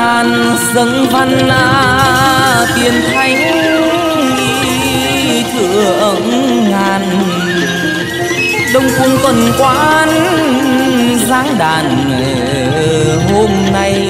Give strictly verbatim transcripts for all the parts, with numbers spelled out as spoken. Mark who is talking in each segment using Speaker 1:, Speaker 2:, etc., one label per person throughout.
Speaker 1: ngàn dâng văn á tiền thánh thượng ngàn đông cung tuần quán giáng đàn hôm nay.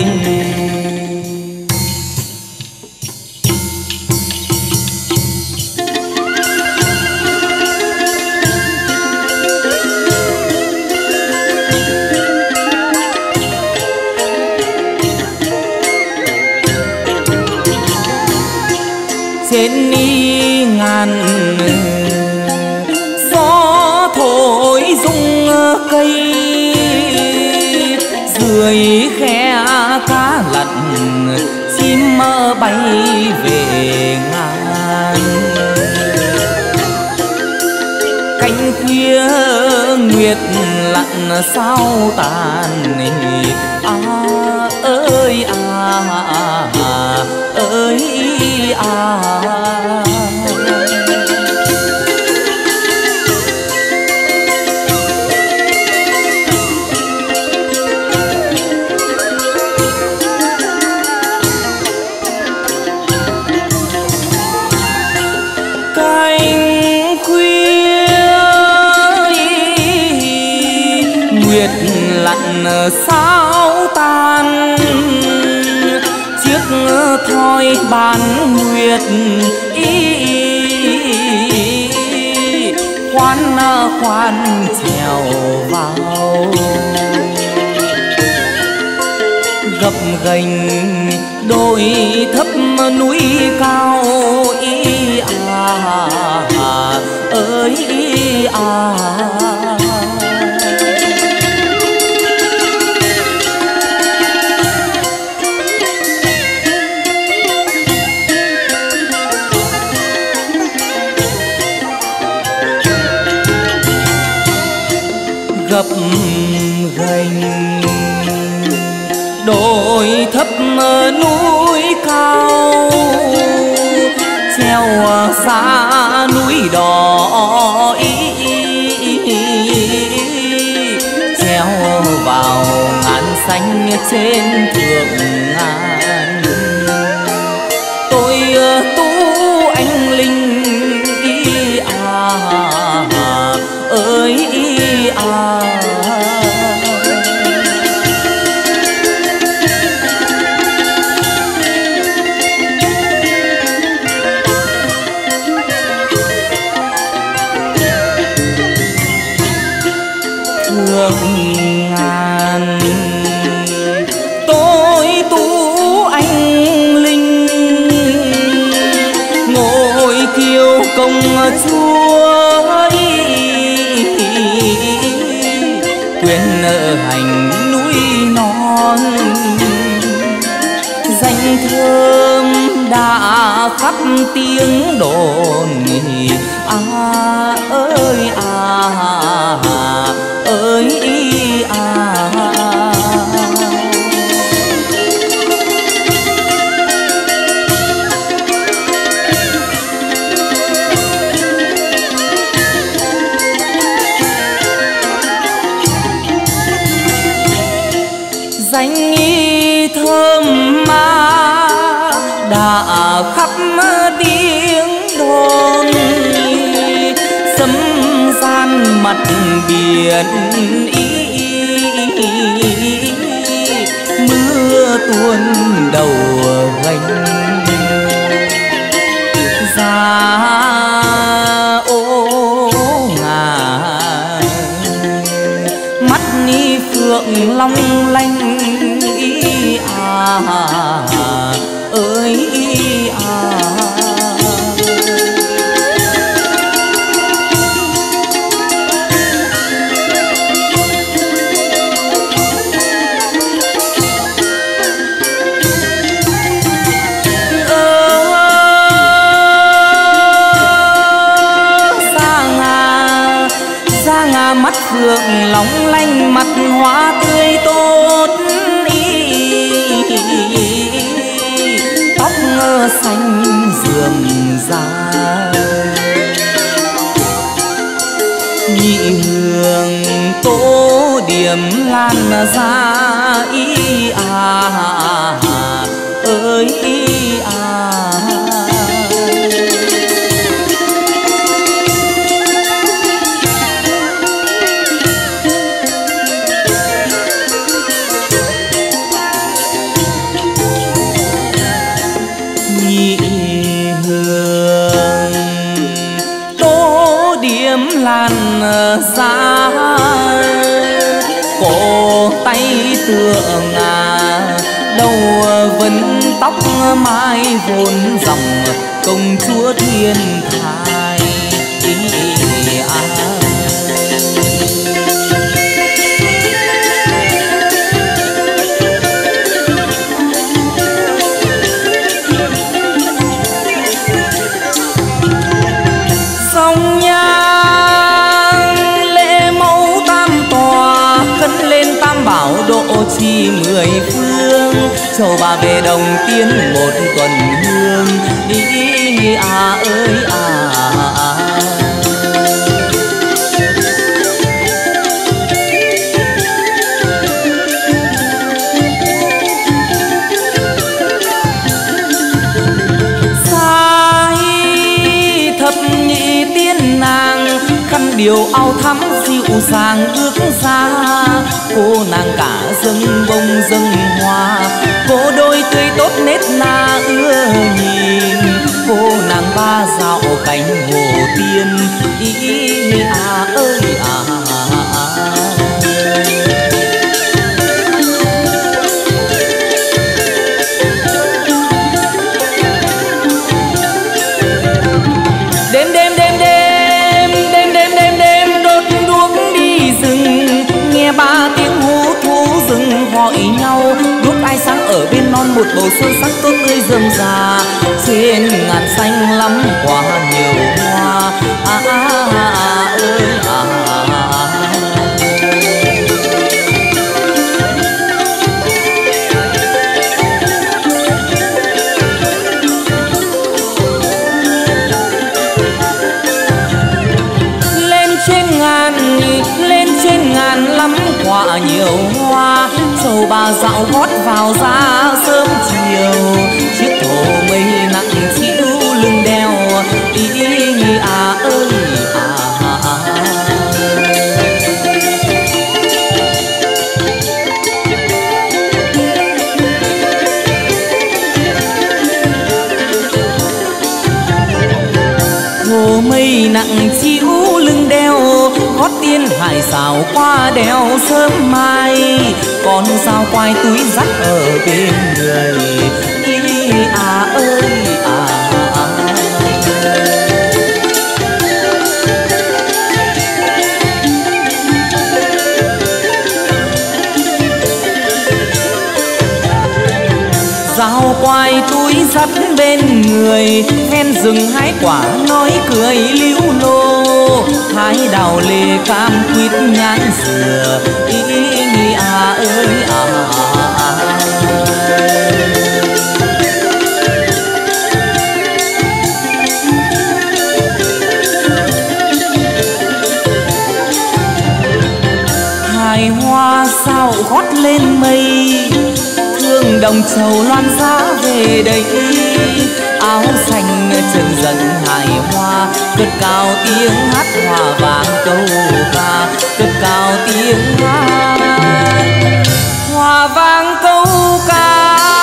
Speaker 1: Trên ni ngàn gió thổi rung cây, dưới khe cá lặn chim bay về ngàn. Cánh khuya nguyệt lặn sao tàn, à ơi à, à ơi à. Cánh khuya nguyệt lặn sao tan, chiếc thoi bán nguyệt ý khoan khoan trèo vào. Gập ghềnh đồi thấp núi cao ý à, à ơi ý à. Gập ghềnh đồi thấp núi cao, treo xa núi đỏ ý, treo vào ngàn xanh trên thượng ngàn. Tôi tu anh linh ý à, à ơi ý à. Thượng ngàn tôi tu anh linh, ngồi kiêu công chúa quyền nợ hành núi non. Danh thơm đã khắp tiếng đồn à ơi à, à ơi à. Danh y thơm ma đã khắp tiếng đồn, sấm gian mặt biển ý, mưa tuôn đầu gánh ra ô ngà. Mắt ni phượng long lanh ý à, ơi ý à. Mắt phượng long lanh mặt hoa tươi tốt ý, tóc ngơ xanh rườm rà. Nhị hương tố điểm lan ra ý à, xa, cổ tay tựa ngà, đầu vấn tóc mai vốn dòng công chúa thiên thai. Sông nhang lễ mẫu tam tòa, khấn lên tam bảo độ trì mười phương, châu bà về đồng tiên một tuần hương. Ý à ơi à, à. Điều áo thắm dịu dàng ước xa, cô nàng cả dâng bông dâng hoa, cô đôi tươi tốt nết na ưa nhìn, cô nàng ba dạo cánh hồ tiên. Ý à ơi à, à. Đêm đêm đêm đêm đêm đêm đêm đêm đốt đuốc đi rừng, nghe ba tiếng hú thú rừng gọi nhau. Đuốc ai sáng ở bên non một bầu xuân sắc tốt tươi rơm rà, trên ngàn xanh lắm quả nhiều hoa. À, à, à, à ơi à, à. Lên trên ngàn lắm quả nhiều hoa, châu bà dạo gót vào ra sớm chiều, chiếc thổ mây nặng chịu lưng đeo. Ý à ơi à, à, à. Hồ mây nặng chịu lưng đeo, gót tiên hải xào qua đèo sớm mai, con sao quai túi dắt ở bên người. Ý à ơi à, à. Dao quai túi dắt bên người, ven rừng hái quả nói cười líu lô, hái đào lê cam quýt nhãn dừa. Ý à ơi à, à, à. Hài hoa sao gót lên mây, thương đồng trầu loan giá về đây. Áo xanh trần dần hài hoa, cất cao tiếng hát hòa vang câu ca, cất cao tiếng hát hòa vang câu ca.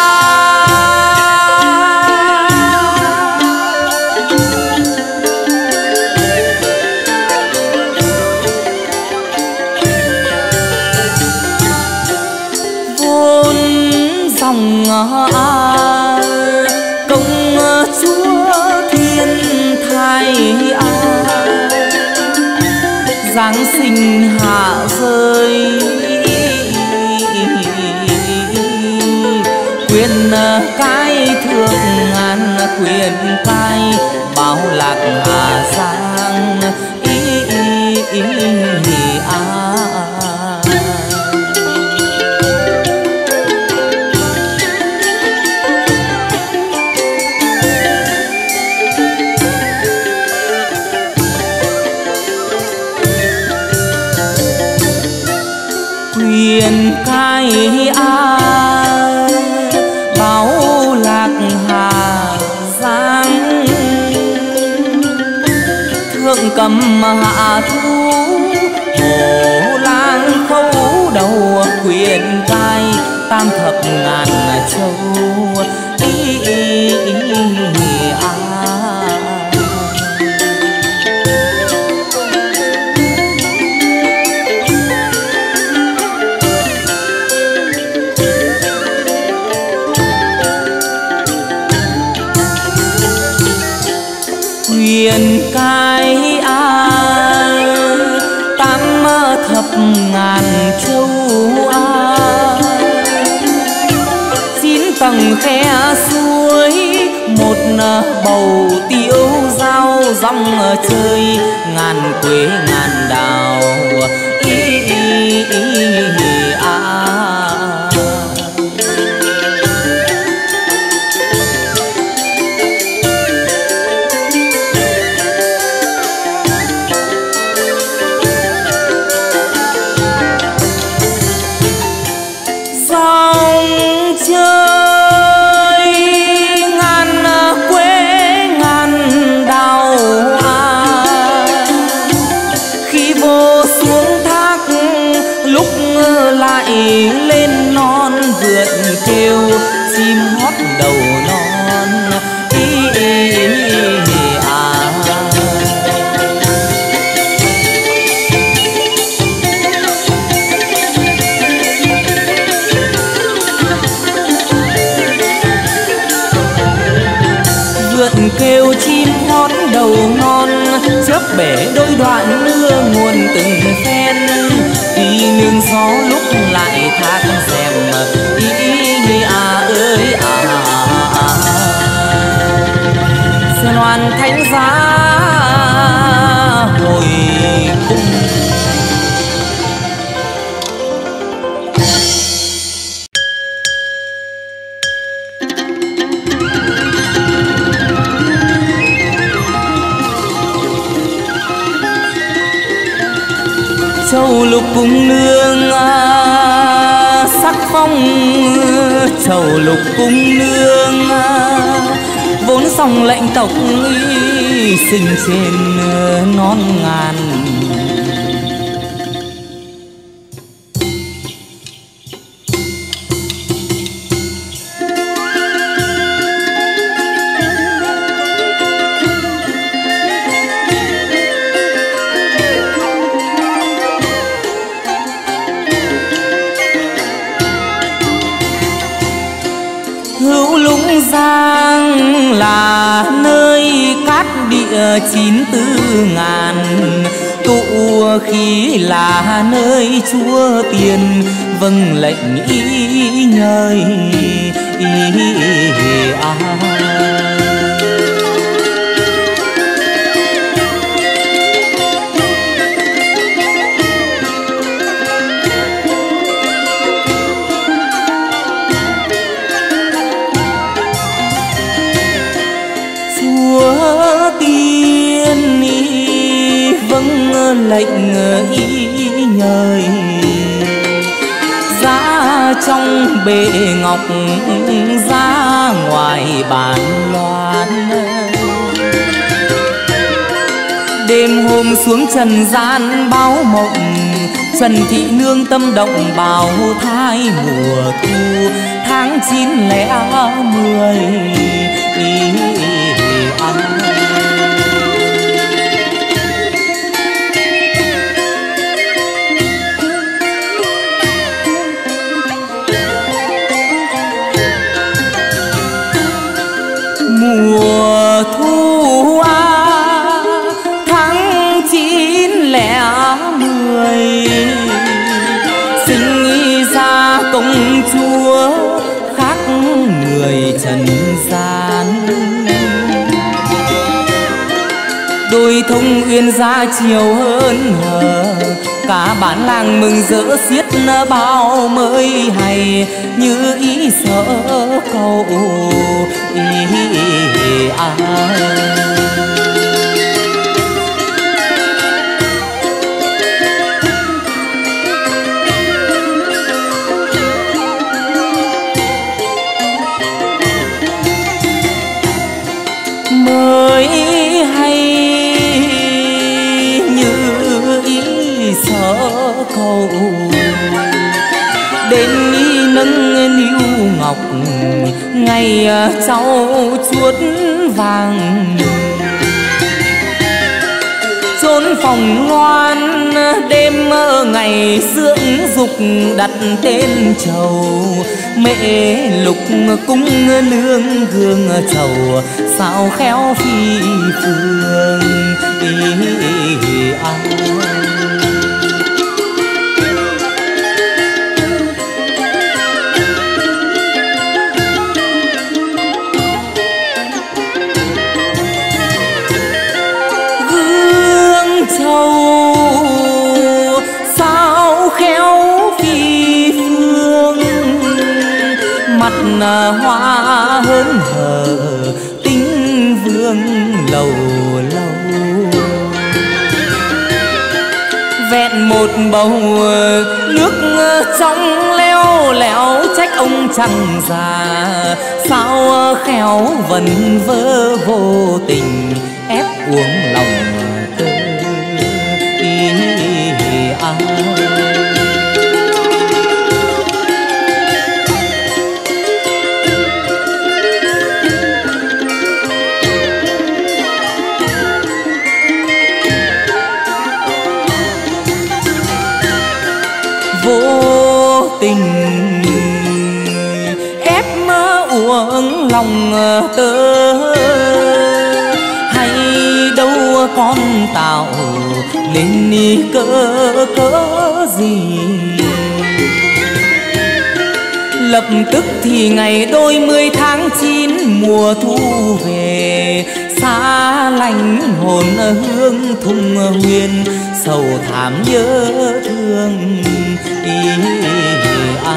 Speaker 1: Vốn dòng à, công chúa thiên thai à, giáng sinh hạ rơi, quyền cái thượng ngàn quyền cái bảo lạc hà giang. Ý, ý, ý, ý à. Quyền cái a bảo lạc hà giang, thượng cầm hạ thu hồ lang khấu đầu. Quyền cái tam thập ngàn châu. Ý, ý, ý, ý, à. huyền cái a tám thập ngàn châu a chín tầng khe suối một bầu tiêu dao rong chơi ngàn quế ngàn đào ý, ý, ý, ý, à. Lên non vượt kêu chim hót đầu non ý, ý, ý, à. Vượt kêu chim hót đầu non chớp bể đôi đoạn mưa nguồn từng phen đi nương gió lúc lại thác rèm ý, ý à ơi à, à, à. Sơn loan thánh giá hồi cung châu lục cung nương à, sắc phong châu lục cung nương à, vốn song lệnh tộc y sinh trên non ngàn Giang là nơi cát địa chín tư ngàn tụ khí là nơi chúa tiền vâng lệnh ý nhơi ý, ý, ý, à. Tiên ý vâng lệnh ý nhời ra trong bệ ngọc ra ngoài bàn loan đêm hôm xuống trần gian báo mộng Trần Thị Nương tâm động bào thai mùa thu tháng chín lẻ mười ý, ý, à. Mùa thu à, tháng chín lẻ mười sinh ra công chúa khác người trần gian đôi thông uyên ra chiều hơn hờ cả bản làng mừng rỡ xiết bao mới hay như ý sợ cầu ý, ý, à. Mới hay như ý sợ cầu đến ý nâng niu ngọc ngày cháu chuốt vàng chốn phòng loan đêm mơ ngày dưỡng dục đặt tên trầu. Mẹ lục cung nương gương trầu sao khéo phi phương. Ý, à. Châu sao khéo phi phương, mặt hoa hớn hở tính vương lầu lâu. Vẹn một bầu nước trong leo lẽo trách ông chẳng già, sao khéo vần vơ vô tình ép uống lòng tơ. À. Vô tình ép mơ uống lòng tơ, hay đâu con tạo nên ni cỡ cỡ gì. Lập tức thì ngày đôi mươi tháng chín mùa thu về, xa lánh hồn hương thung huyền sầu thảm nhớ thương. Ý, à.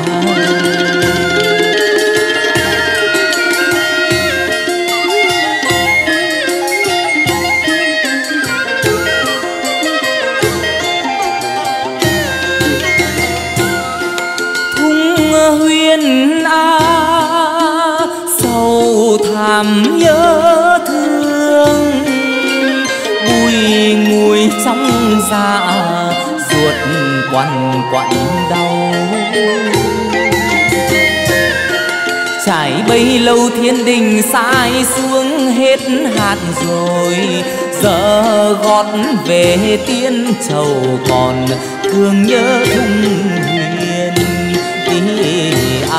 Speaker 1: Huyền a sầu thảm nhớ thương, bùi ngùi trong dạ ruột quằn quặn đau. Trải bấy lâu thiên đình sai xuống hết hạt rồi, giờ gót về tiên trầu còn thương nhớ thung huyền. À.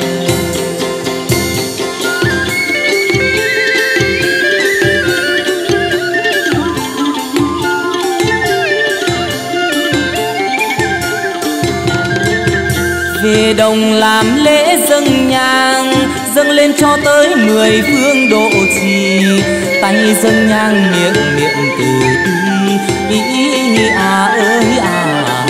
Speaker 1: Về đồng làm lễ dâng nhang, dâng lên cho tới mười phương độ trì. Tay dâng nhang miệng miệng từ bi, ý à ơi à.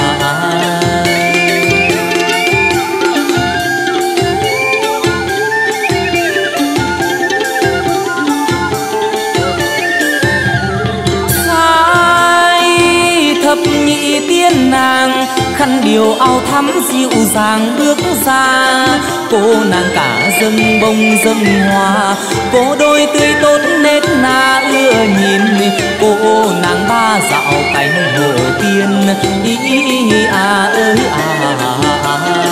Speaker 1: Thập nhị tiên nàng khăn điều áo thắm dịu dàng bước ra, cô nàng cả dâng bông dâng hoa, cô đôi tươi tốt nét na ưa nhìn, cô nàng ba dạo cánh hồ tiên. Ý à ơi à, à, à.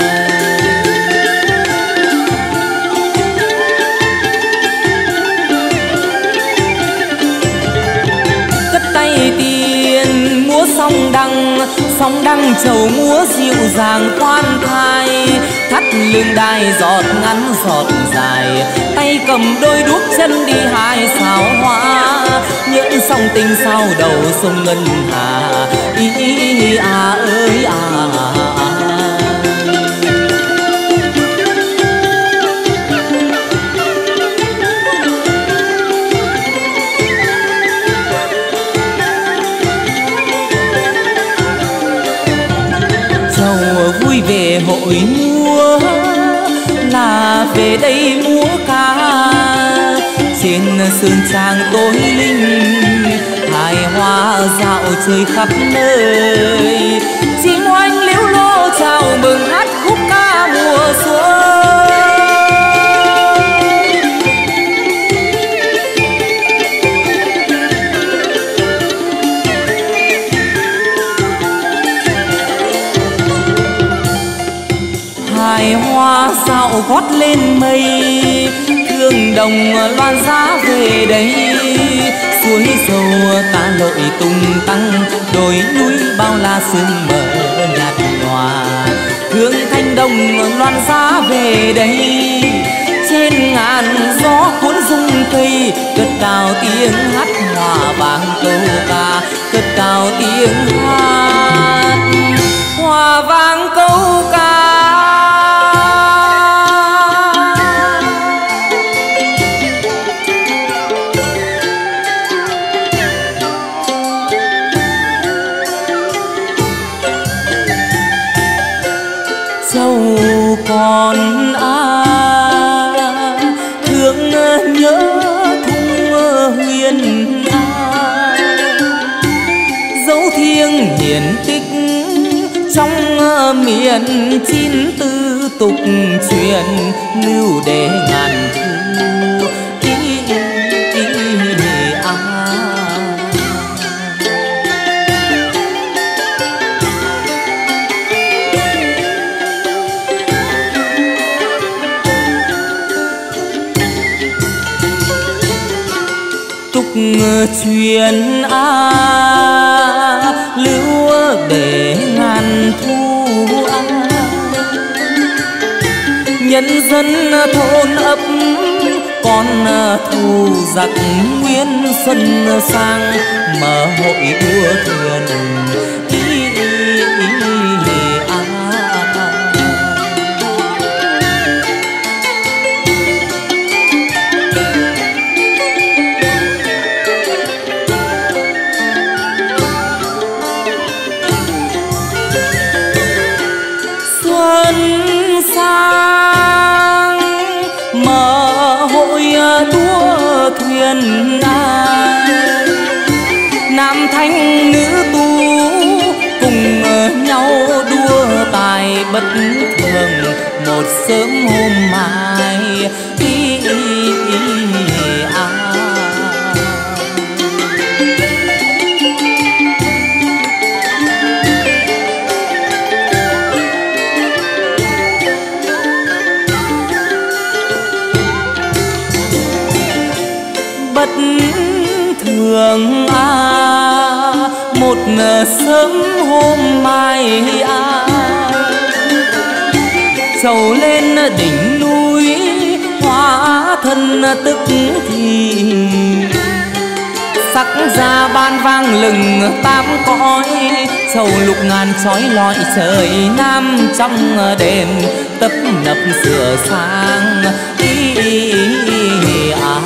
Speaker 1: Cất tay tiền múa song đăng, song đăng trầu múa dịu dàng khoan thai, thắt lưng đai giọt ngắn giọt dài, tay cầm đôi đuốc chân đi hai sao hoa, nhẫn song tình sao đầu sông ngân hà. Ý, ý à ơi à, à. Vui về hội múa là về đây múa ca, trên sơn trang tối linh hài hoa dạo chơi khắp nơi, chim oanh liễu lo chào mừng hát khúc ca mùa xuân. Hài hoa dạo gót lên mây, thương đồng loan giá về đây, suối dầu cá lội tung tăng, đồi núi bao la sương mờ nhạt nhòa. Hương thanh đồng loan giá về đây, trên ngàn gió cuốn rung cây, cất cao tiếng hát hòa vang câu ca, cất cao tiếng hát hòa vang câu ca. Châu còn a thương nhớ thung huyền a, dấu thiêng hiển tích trong miền chín tư tục truyền lưu để ngàn thu. Ý, ý, ý, à. Tục truyền a lưu để ngàn thu a, nhân dân thôn ấp con thù giặc nguyên xuân sang, mở hội đua thuyền. Ý, ý, ý, à. Sang mở hội đua thuyền a, nam thanh nữ tu cùng nhau đua tài bất thường một sớm hôm mai. Ý, ý, ý, à. Bất thường a một sớm hôm mai a, trầu lên đỉnh núi hóa thân tức thì, sắc ra ban vang lừng tám cõi, trầu lục ngàn chói lọi trời nam trong đền tấp nập sửa sang. Ý, ý, ý, à.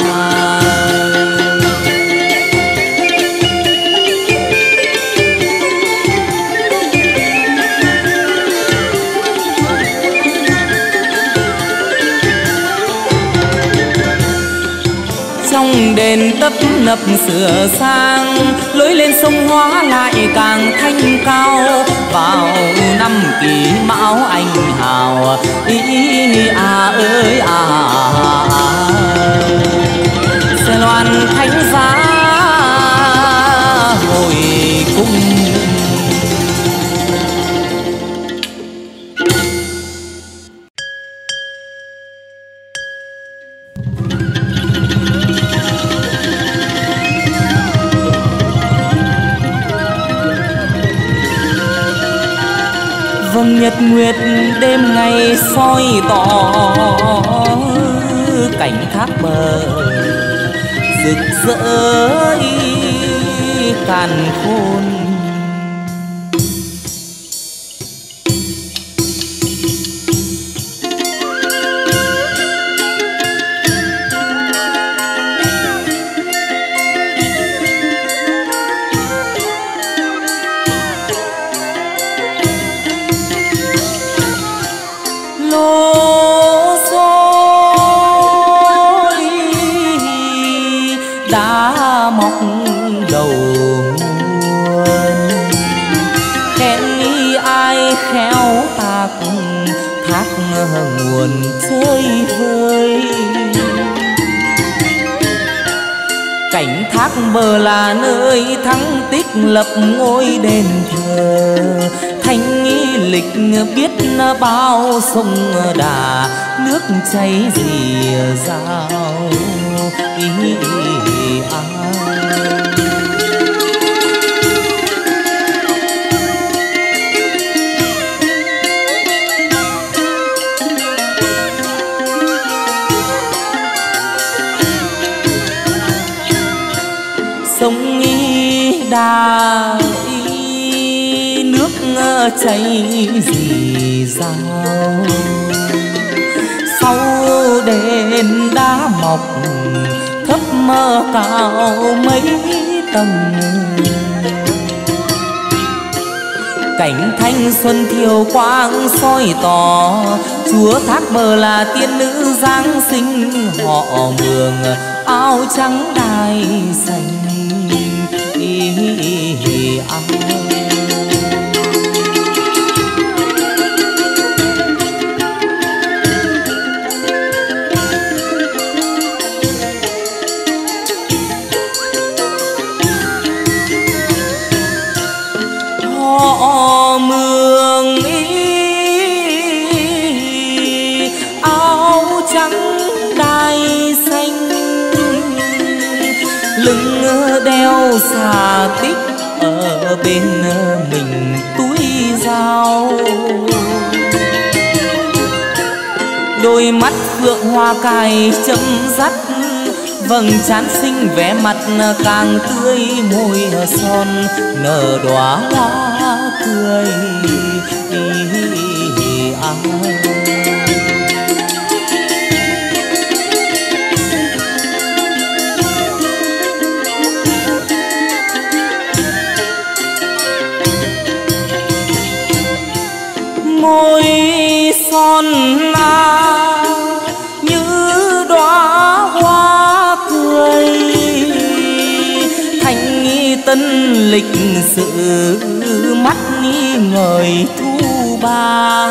Speaker 1: Trong đền tấp nập sửa sang, lối lên sông Hóa lại càng thanh cao. Vào năm Kỷ Mão anh hào, ý à ơi à, xe loan thánh giá hồi cung. Vầng nhật nguyệt đêm ngày soi tỏ, cảnh thác bờ rực rỡ càn khôn. Khéo ta cùng thác nguồn chơi vơi, cảnh thác bờ là nơi thắng tích lập ngôi đền thờ. Thanh lịch biết bao sông đà, nước chảy rì rào. Ý, ý, ý, à. sông y đà y nước chảy rì rào, sau đền đá mọc thấp mơ cao mấy tầng. Cảnh thanh xuân thiều quang soi tỏ, chúa thác bờ là tiên nữ giáng sinh. Họ mường áo trắng đai xanh áo. Họ mường áo trắng đai xanh, lưng đeo xà tích, ở bên mình túi dao. Đôi mắt phượng hoa cài chấm dắt, vầng trán xinh vẻ mặt càng tươi, môi son nở đóa hoa cười ai. Môi son na như đóa hoa cười, thành nghi tân lịch sự mắt nghi ngời thu ba.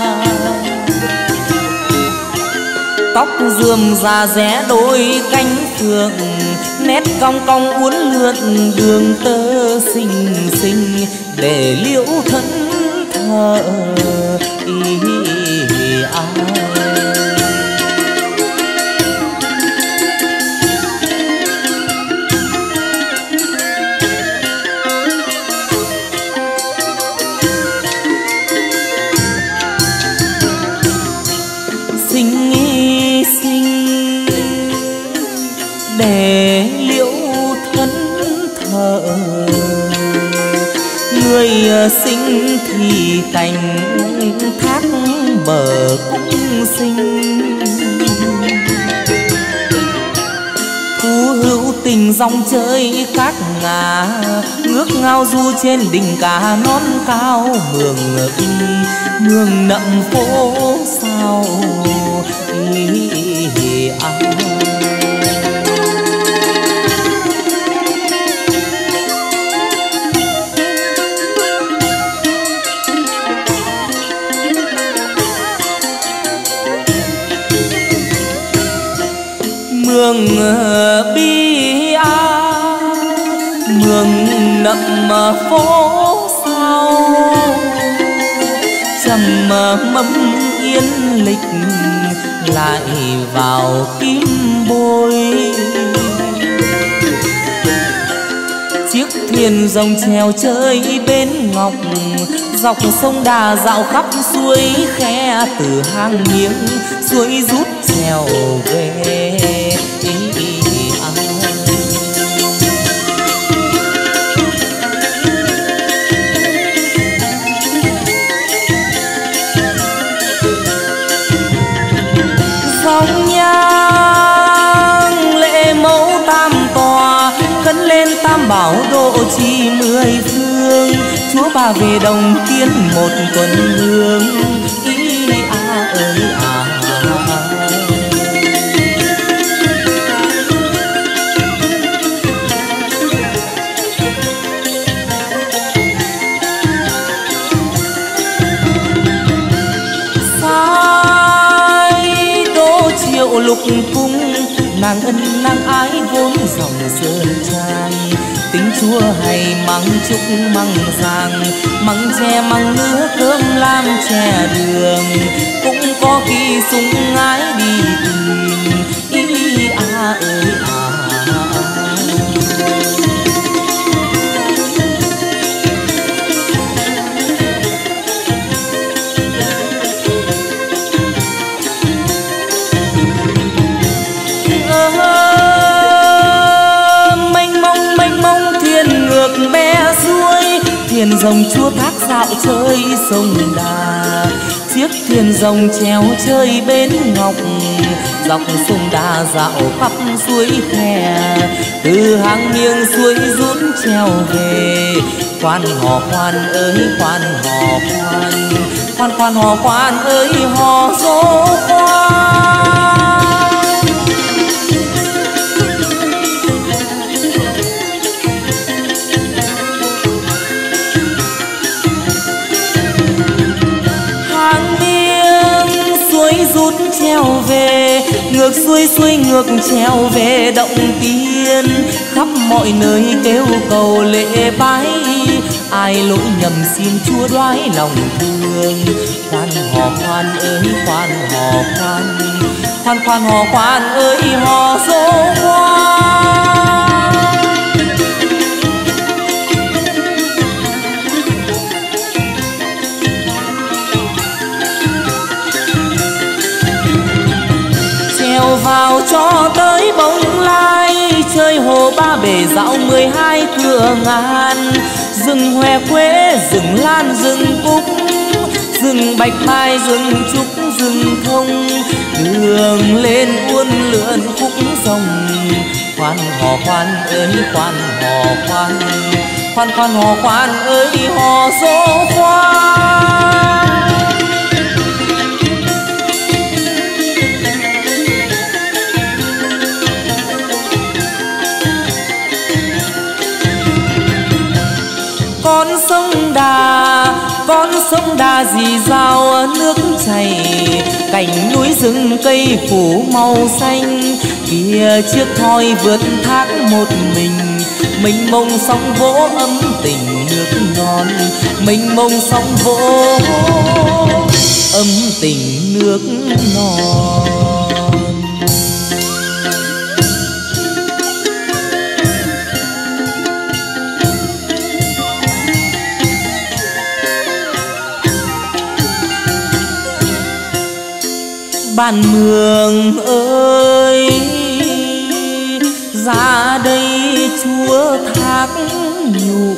Speaker 1: Tóc rườm rà rẽ đôi cánh phượng, nét cong cong uốn lượn đường tơ xinh xinh, để liễu thân thờ ý ai. Xinh xinh để liễu thân thờ, người sinh thì cành thác bờ cũng xinh. Thú hữu tình dòng chơi cát ngà, ngước ngao du trên đỉnh cá non cao. Mường y mường nậm phố sao ý ai. Mường bi a mường nậm phố sao, trầm mâm yên lịch lại vào kim bôi. Chiếc thuyền rồng chèo chơi bên ngọc, dọc sông Đà dạo khắp suối khe. Từ hang miếng suối rút chèo về dòng nhang lễ mẫu tam tòa, khấn lên tam bảo độ trì mười phương. Chúa bà về đồng tiên một tuần hương ý a ơi à. Lục cung nàng ân nàng ái vốn dòng sơn trai. Tính chua hay măng trúc măng giang, măng tre măng nứa cơm lam chè đường. Cũng có khi súng ái đi tìm ý a ơi à. rồng chúa thác dạo chơi sông Đà, chiếc thuyền rồng treo chơi bến ngọc, dọc sông Đà dạo khắp suối khe, từ hàng nghiêng suối rút treo về. Khoan hò khoan ơi khoan hò khoan, khoan khoan hò khoan ơi hò dỗ khoan. Hàng nghiêng suối rút treo về, ngược xuôi xuôi ngược treo về Động Tiên, khắp mọi nơi kêu cầu lễ bái, ai lỗi nhầm xin Chúa đoái lòng thương. Khoan hò khoan ơi khoan hò khoan, khoan khoan hò khoan ơi hò dỗ khoan. Trèo vào cho tới Bồng Lai, chơi hồ Ba Bể dạo mười hai cửa ngàn, rừng hoe quế rừng lan rừng cúc, rừng bạch mai rừng trúc rừng thông, đường lên uốn lượn khúc rồng. Khoan hò khoan ơi khoan hò khoan, khoan khoan hò khoan ơi hò dỗ khoan. Con sông Đà, con sông Đà rì rào nước chảy, cảnh núi rừng cây phủ màu xanh, kia chiếc thoi vượt thác một mình, mênh mông sóng vỗ ấm tình nước non, mênh mông sóng vỗ ấm tình nước non. Bạn Mường ơi, ra đây Chúa thác nhụ,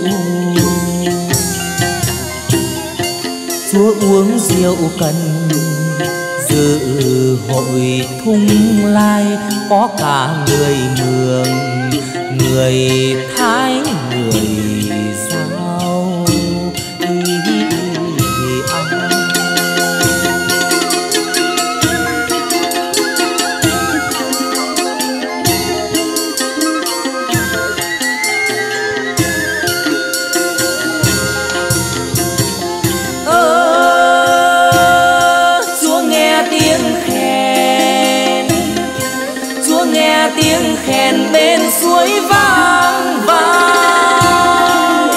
Speaker 1: Chúa uống rượu cần dự hội Thung Lai, có cả người Mường, người Thái, người Dao. Tiếng khen bên suối vang vang,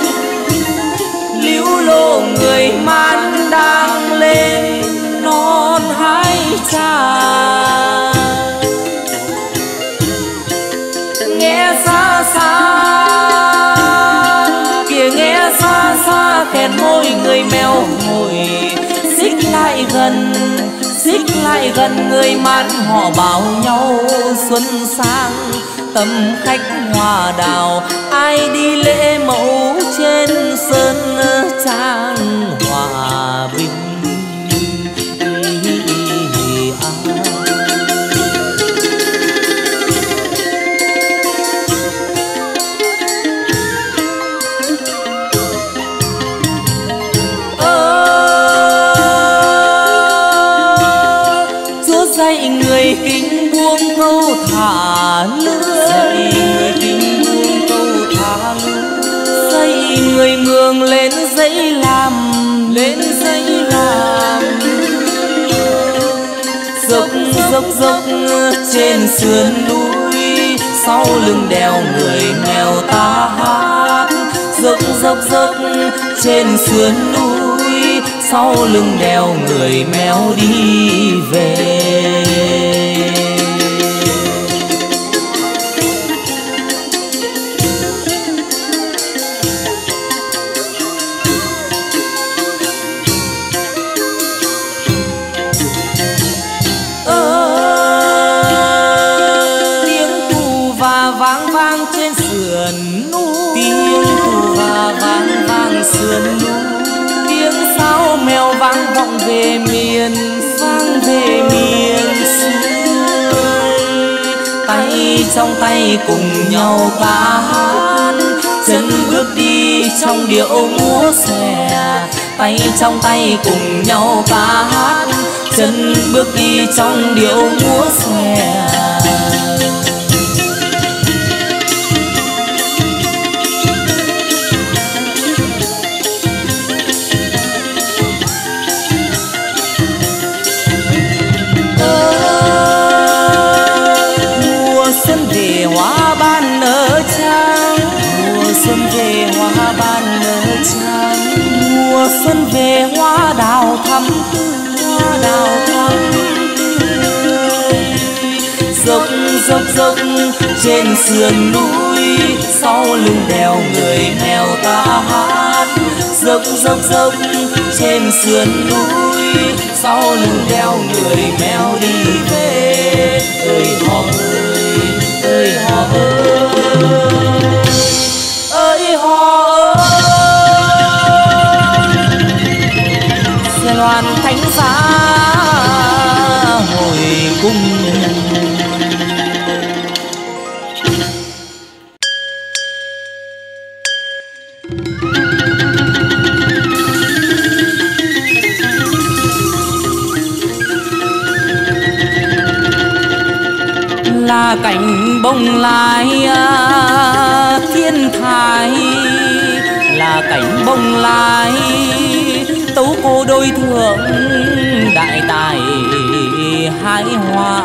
Speaker 1: líu lô người man đang lên non hái trà. Nghe xa xa kìa nghe xa xa khen môi người mèo hồi, xích lại gần xích lại gần người man họ bảo nhau xuân sang, tâm khách hoa đào ai đi lễ mẫu trên sơn trang hòa bình. Người kính buông câu thả lưới, dạy người kính buông câu thả lưới, dạy người Mường lên giấy làm lên giấy làm, dốc dốc dốc trên sườn núi, sau lưng đèo người mèo ta hát, dốc dốc dốc trên sườn núi, sau lưng đèo người mèo đi về. Vang vang trên sườn núi, tiếng tù và vang vang sườn vọng về miền vang về miền xuôi. Tay trong tay cùng nhau ca hát, chân bước đi trong điệu múa xòe. Tay trong tay cùng nhau ca hát, chân bước đi trong điệu múa xòe. Hoa ban nở trắng, mùa xuân về hoa ban nở trắng, mùa xuân về hoa đào thắm tươi, hoa đào thắm tươi. Dốc dốc dốc trên sườn núi, sau lưng đèo người nghèo ta hát. Dốc dốc dốc trên sườn núi, sau lưng đèo người nghèo đi về. Ơi họ ơi, ơi họ ơi, ơi họ ơi, xe loan thánh giá hồi cung. Là cảnh bông lai thiên thái, là cảnh bông lai tấu cô đôi thượng đại tài hái hoa.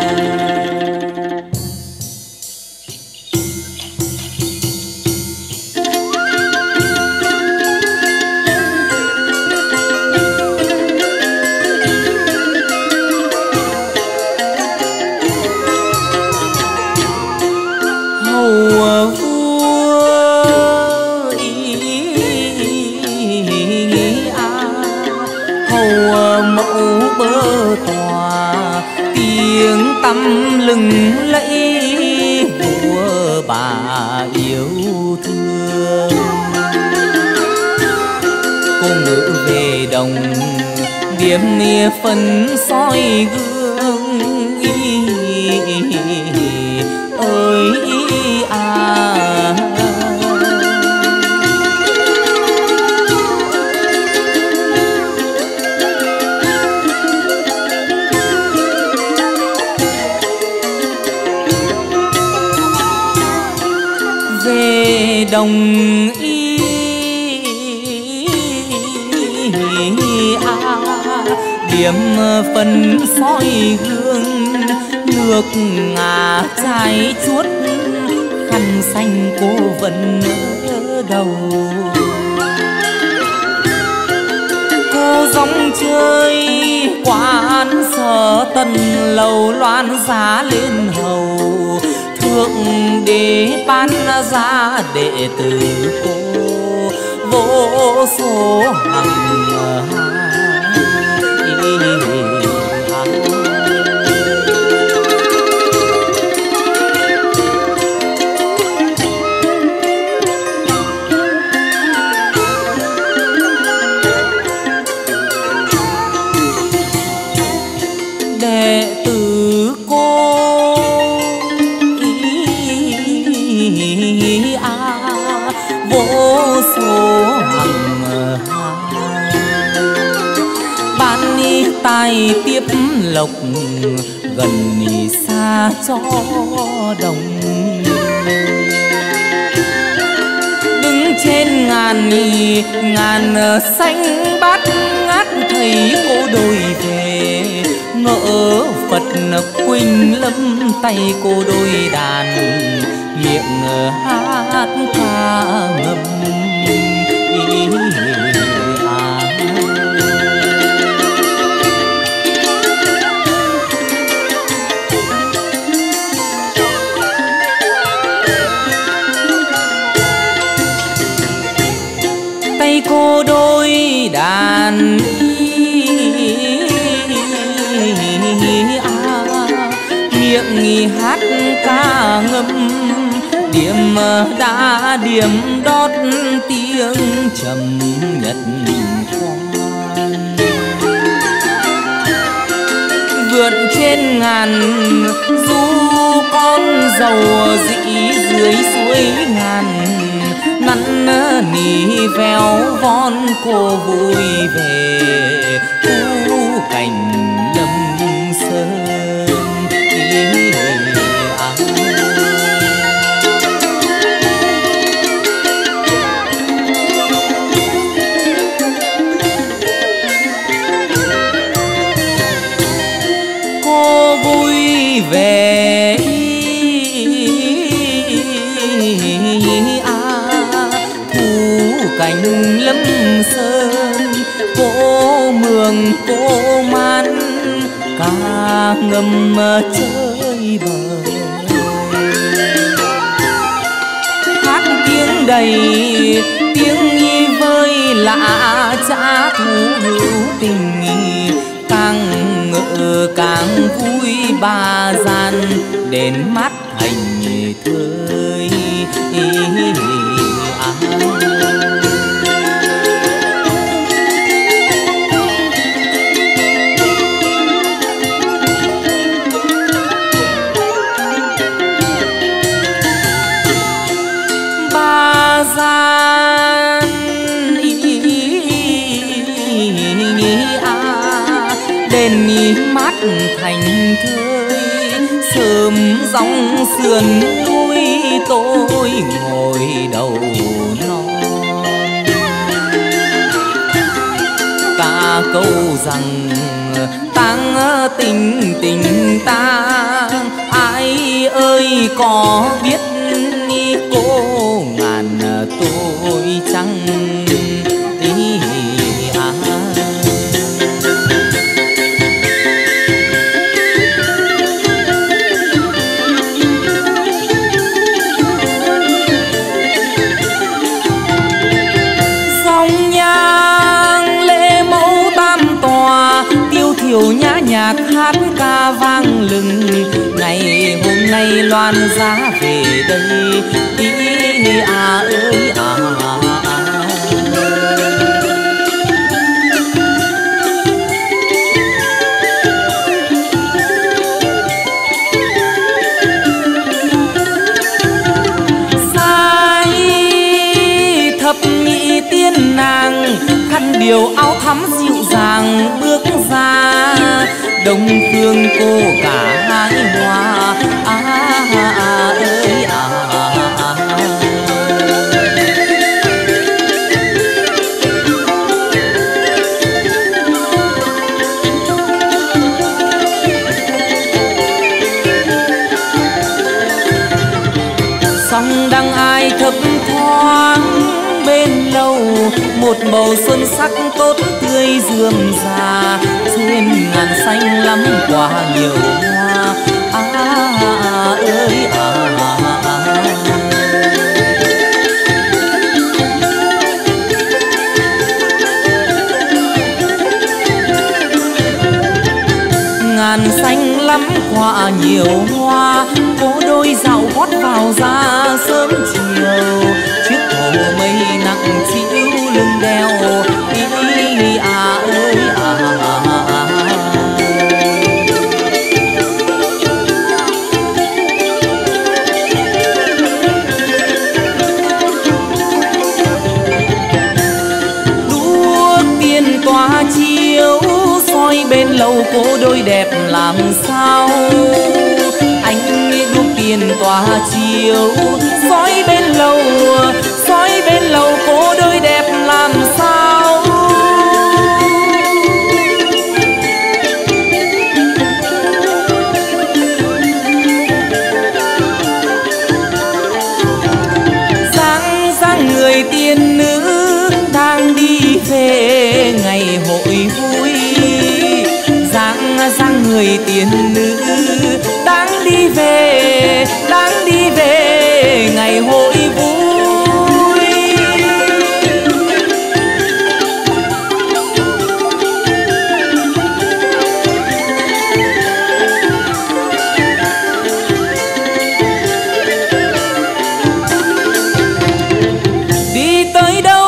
Speaker 1: Lừng lẫy của bà yêu thương. Cô ngự về đồng điềm nia phân soi gương ơi à. Đồng y à, điểm phân soi gương nước ngà trái chuốt, khăn xanh cô vẫn ở đầu. Cô dòng chơi quán sở tần lầu loan giá lên hầu. Thượng đế ban ra đệ tử cô vô số hằng đệ tử cô vô số hằng ban ni tài tiếp lộc, gần ni xa cho đồng. Đứng trên ngàn ni ngàn xanh bát ngát, thấy cô đôi về ngỡ Phật Quỳnh lâm, tay cô đôi đàn miệng hát ca ngâm. Tay cô đôi đàn miệng nghỉ hát ca ngâm. Điểm đã điểm đót tiếng trầm nhật khoan. vượn trên ngàn du con giàu dĩ dưới suối ngàn nắn nỉ véo von cô vui về khu cảnh lâm sơn. Cô vui về cảnh lâm sơn, cô mường cô man ca ngâm chơi bời, hát tiếng đầy tiếng nhi vơi lạ cha thú hữu tình, càng ngỡ càng vui ba gian đến mắt hành thơi. Ba gian đền mắt thành thơi, sớm dòng sườn núi tôi ngồi đầu non. Ta câu rằng tang tình tình ta, ai ơi có biết cô ngàn tôi chẳng ý à. Dòng nhang lễ mẫu tam tòa, tiêu thiểu nhã nhạc hát ca vang lừng, ngày hôm nay loan giá về đây ý à ơi à, à. Sai thập nhị tiên nàng, khăn điều áo thắm dịu dàng bước ra, đông phương cô cả hai hoa à, à, à ơi à, à, à. Song đăng ai thấp thoáng bên lâu, một bầu xuân sắc tốt tươi rườm rà, trên ngàn xanh lắm quả nhiều hoa à, à, à ơi à, à, à. Ngàn xanh lắm quả nhiều hoa, cô đôi dạo gót vào ra sớm chiều, chiếc hồ mây nặng chịu lưng đeo ý à ơi à, à, à. Đuốc tiền tỏa chiếu soi bên lầu cô đôi đẹp làm sao, anh đuốc tiền tỏa chiếu soi bên lầu, soi bên lầu cô đôi đẹp làm sao. Dáng dáng người tiên nữ đang đi về ngày hội vui, dáng dáng người tiên nữ đang đi về, đang đi về ngày hội vui. Đi tới đâu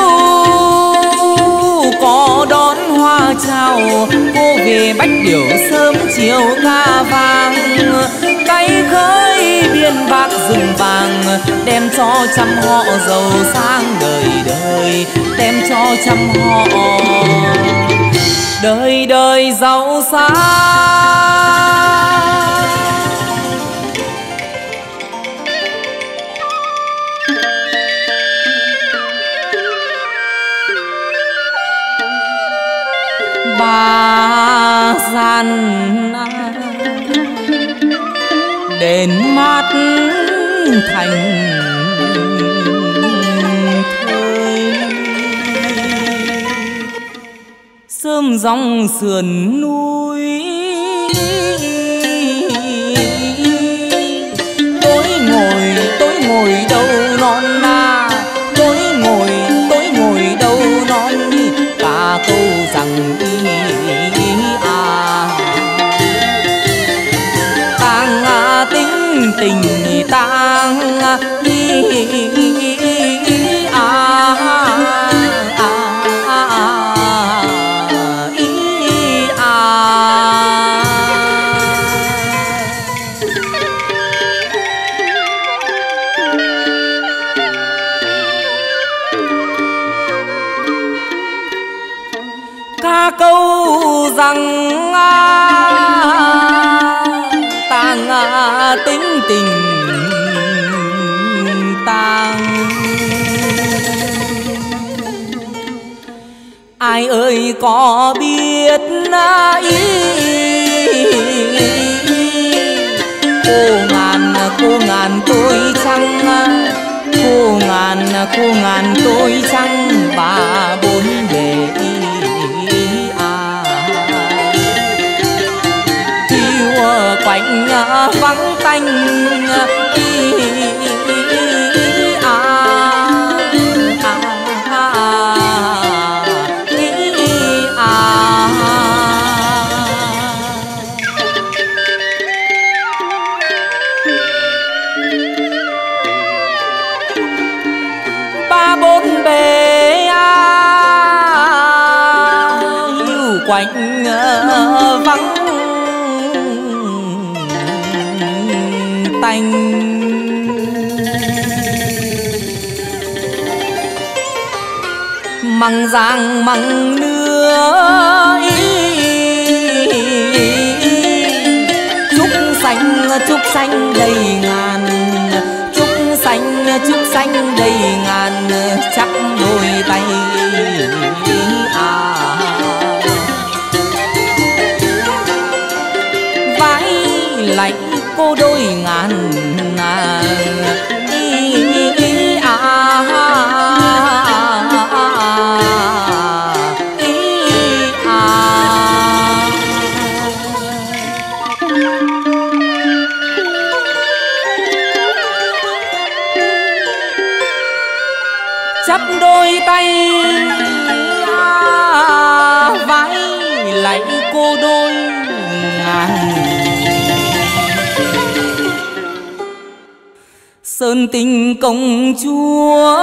Speaker 1: có đón hoa chào, cô về Bách Điểu sớm chiều nhiều ca vàng, cái khơi biển bạc rừng vàng, đem cho trăm họ giàu sang đời đời, đem cho trăm họ đời đời giàu sang. Ba gian đèn mát thành thơi, sớm dòng sườn núi, tối ngồi tối ngồi đâu non na, tối ngồi tối ngồi đâu non, cả câu rằng ý à tang tính tình tang ý à ý à. Ca câu rằng tang tính tình tang, ai ơi có biết ý cô ngàn cô ngàn tôi chăng, cô ngàn cô ngàn tôi chăng, ba bốn bề quạnh vắng tanh ý à ý à. Ba bốn bề hiu quạnh vắng tanh, măng giang măng nưa trúc xanh trúc xanh đầy ngàn, trúc xanh trúc xanh đầy ngàn, chắp đôi tay à vái lạnh cô đôi ngàn à ý, ý, à, ý, à. Chắp đôi tay à, vái lạy cô đôi ngàn, sơn tình công chúa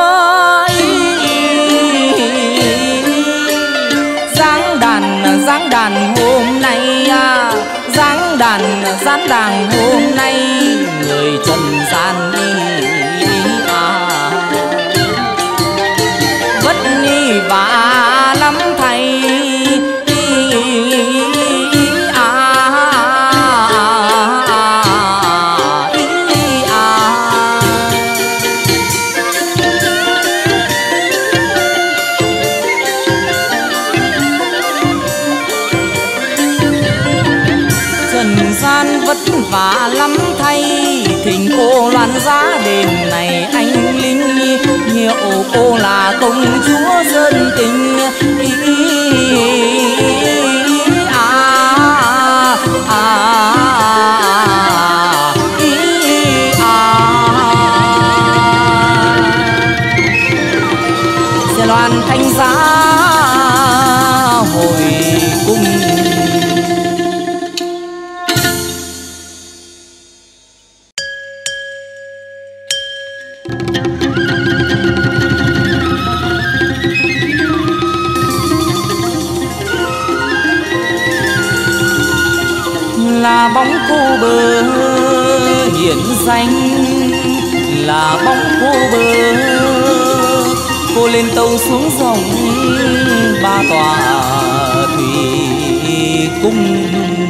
Speaker 1: dáng đàn dáng đàn hôm nay à, dáng đàn dáng đàn hôm nay, người trần gian đi à vất đi vả lắm thầy vất vả lắm thay, thỉnh cô loan giá đêm này anh linh, hiệu cô là công chúa dân tình ý, à, à, ý, à. Sẽ loan thanh giá hồi cung. xanh là bóng cô bơ. Cô lên tàu xuống dòng ba tòa thủy cung.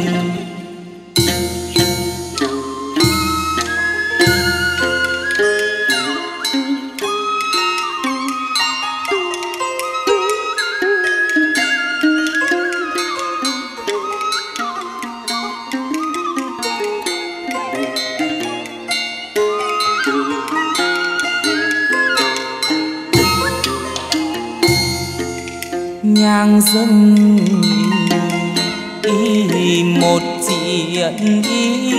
Speaker 1: Nhang dâng ý một chuyện ý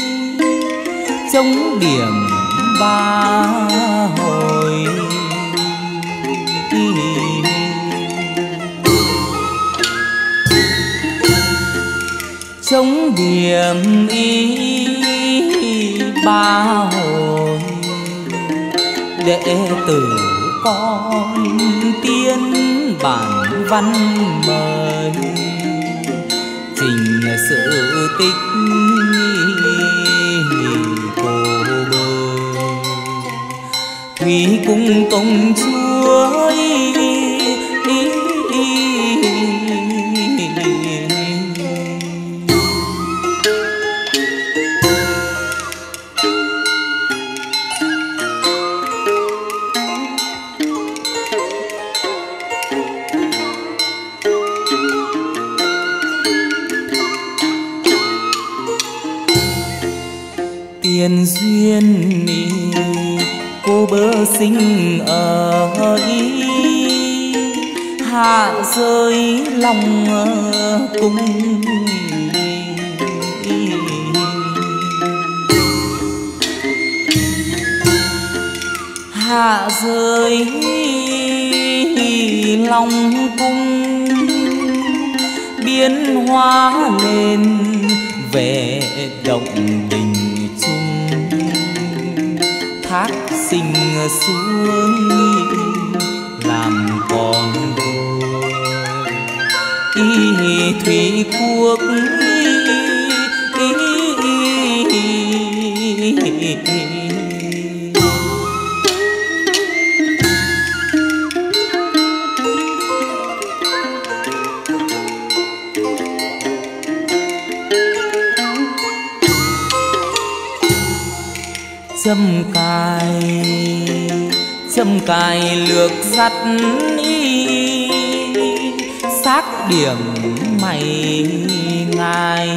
Speaker 1: chống điểm ba hồi. Chống điểm ý ba hồi đệ tử con tiên bản văn mời trình sự tích cô bơ. Thủy cung công chúa tiền duyên cô bơ sinh ở ý hạ rơi lòng cung. Hạ rơi lòng cung biến hóa lên vẻ động đình thác sinh xuống làm con đôi. Y thủy quốc y, y, y, y, y. Châm cài châm cài lược dắt y xác điểm mày ngài.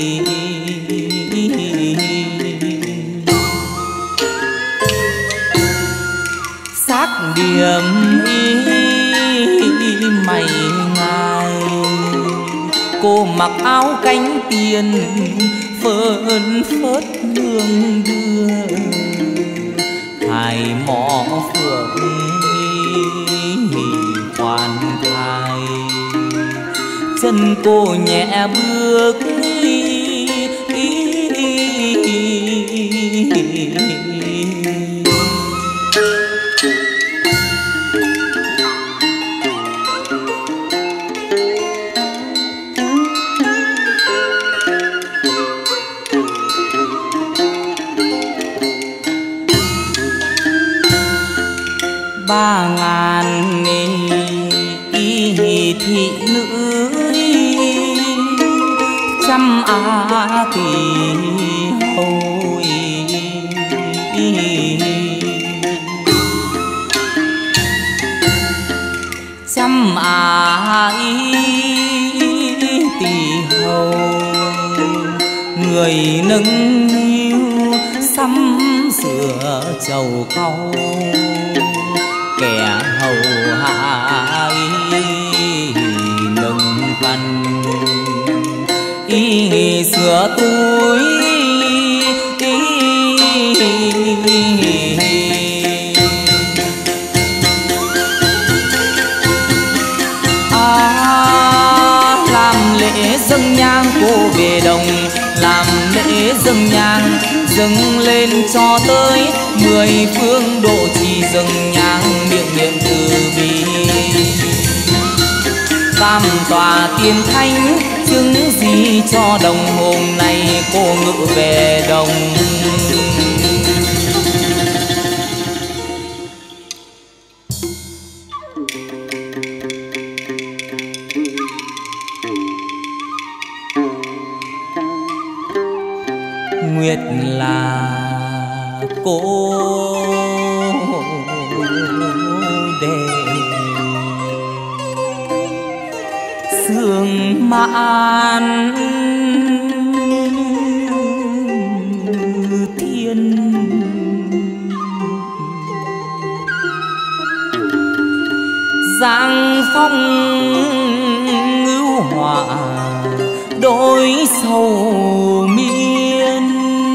Speaker 1: Xác điểm y mày ngài. Cô mặc áo cánh tiền phơn phớt hương đưa hai mỏ phượng khoan thai. Chân cô nhẹ bước ba ngàn y thị nữ trăm á tỷ hầu trăm á tỷ hầu người nâng niu sắm sửa chầu cau. Kẻ hầu hạ nâng căn y sửa túi à, làm lễ dâng nhang cô về đồng. Làm lễ dâng nhang dâng lên cho tới mười phương độ trì. Dâng nhang miệng niệm từ bi tam tòa tiên thánh chứng gì cho đồng. Hôm nay cô ngự về đồng. Nguyệt là cô đêm sương mãn thiên, giang phong ưu hòa đôi sầu miên.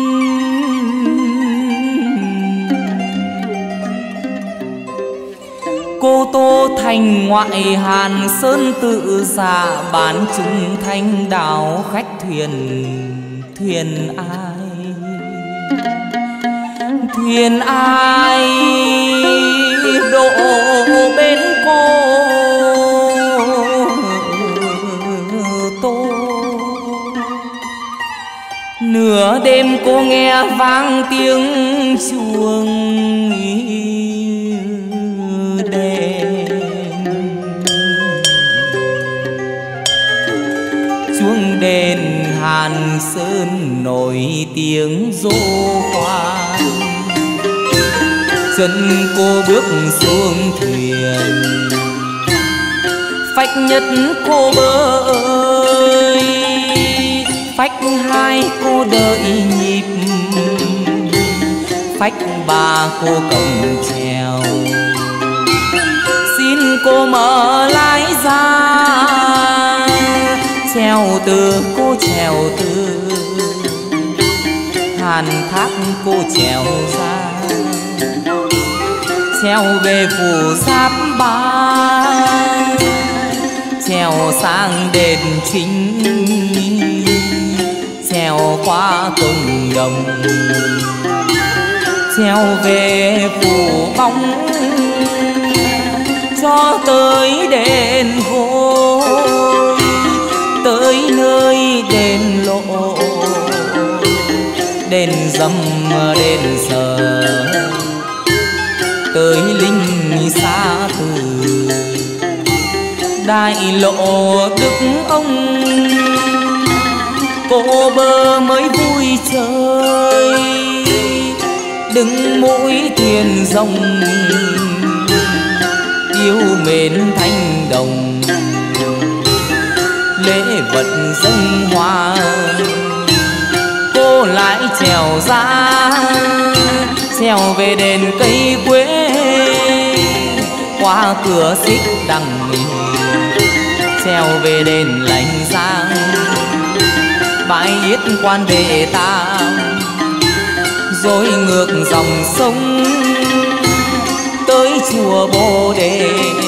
Speaker 1: Cô Tô Thành ngoại Hàn Sơn tự giả bán chúng thanh đào khách thuyền. Thuyền ai thuyền ai đổ bên cô Tô. Nửa đêm cô nghe vang tiếng chuông chuông đền Hàn Sơn nổi tiếng rô khoan. Chân cô bước xuống thuyền, phách nhất cô bơi, phách hai cô đợi nhịp, phách ba cô cầm chèo. Xin cô mở lái ra, chèo từ cô chèo từ, Hàn Thác cô chèo ra, chèo về phủ Giáp Ba, chèo sang đền Chính, chèo qua Công Đồng, chèo về phủ Bóng, cho tới đền Hôi, tới nơi đền Lộ, đền Dầm, đền Sờ, tới Linh Xá Từ, đại lộ Đức Ông. Cô bơ mới vui chơi, đứng mũi thuyền rồng, yêu mến thanh đồng, lễ vật dâng hoa. Cô lại trèo ra, trèo về đền Cây Quế, qua cửa Xích Đằng, trèo về đền Lành Giang, bãi yết Quan Đệ Tam, rồi ngược dòng sông tới chùa Bồ Đề,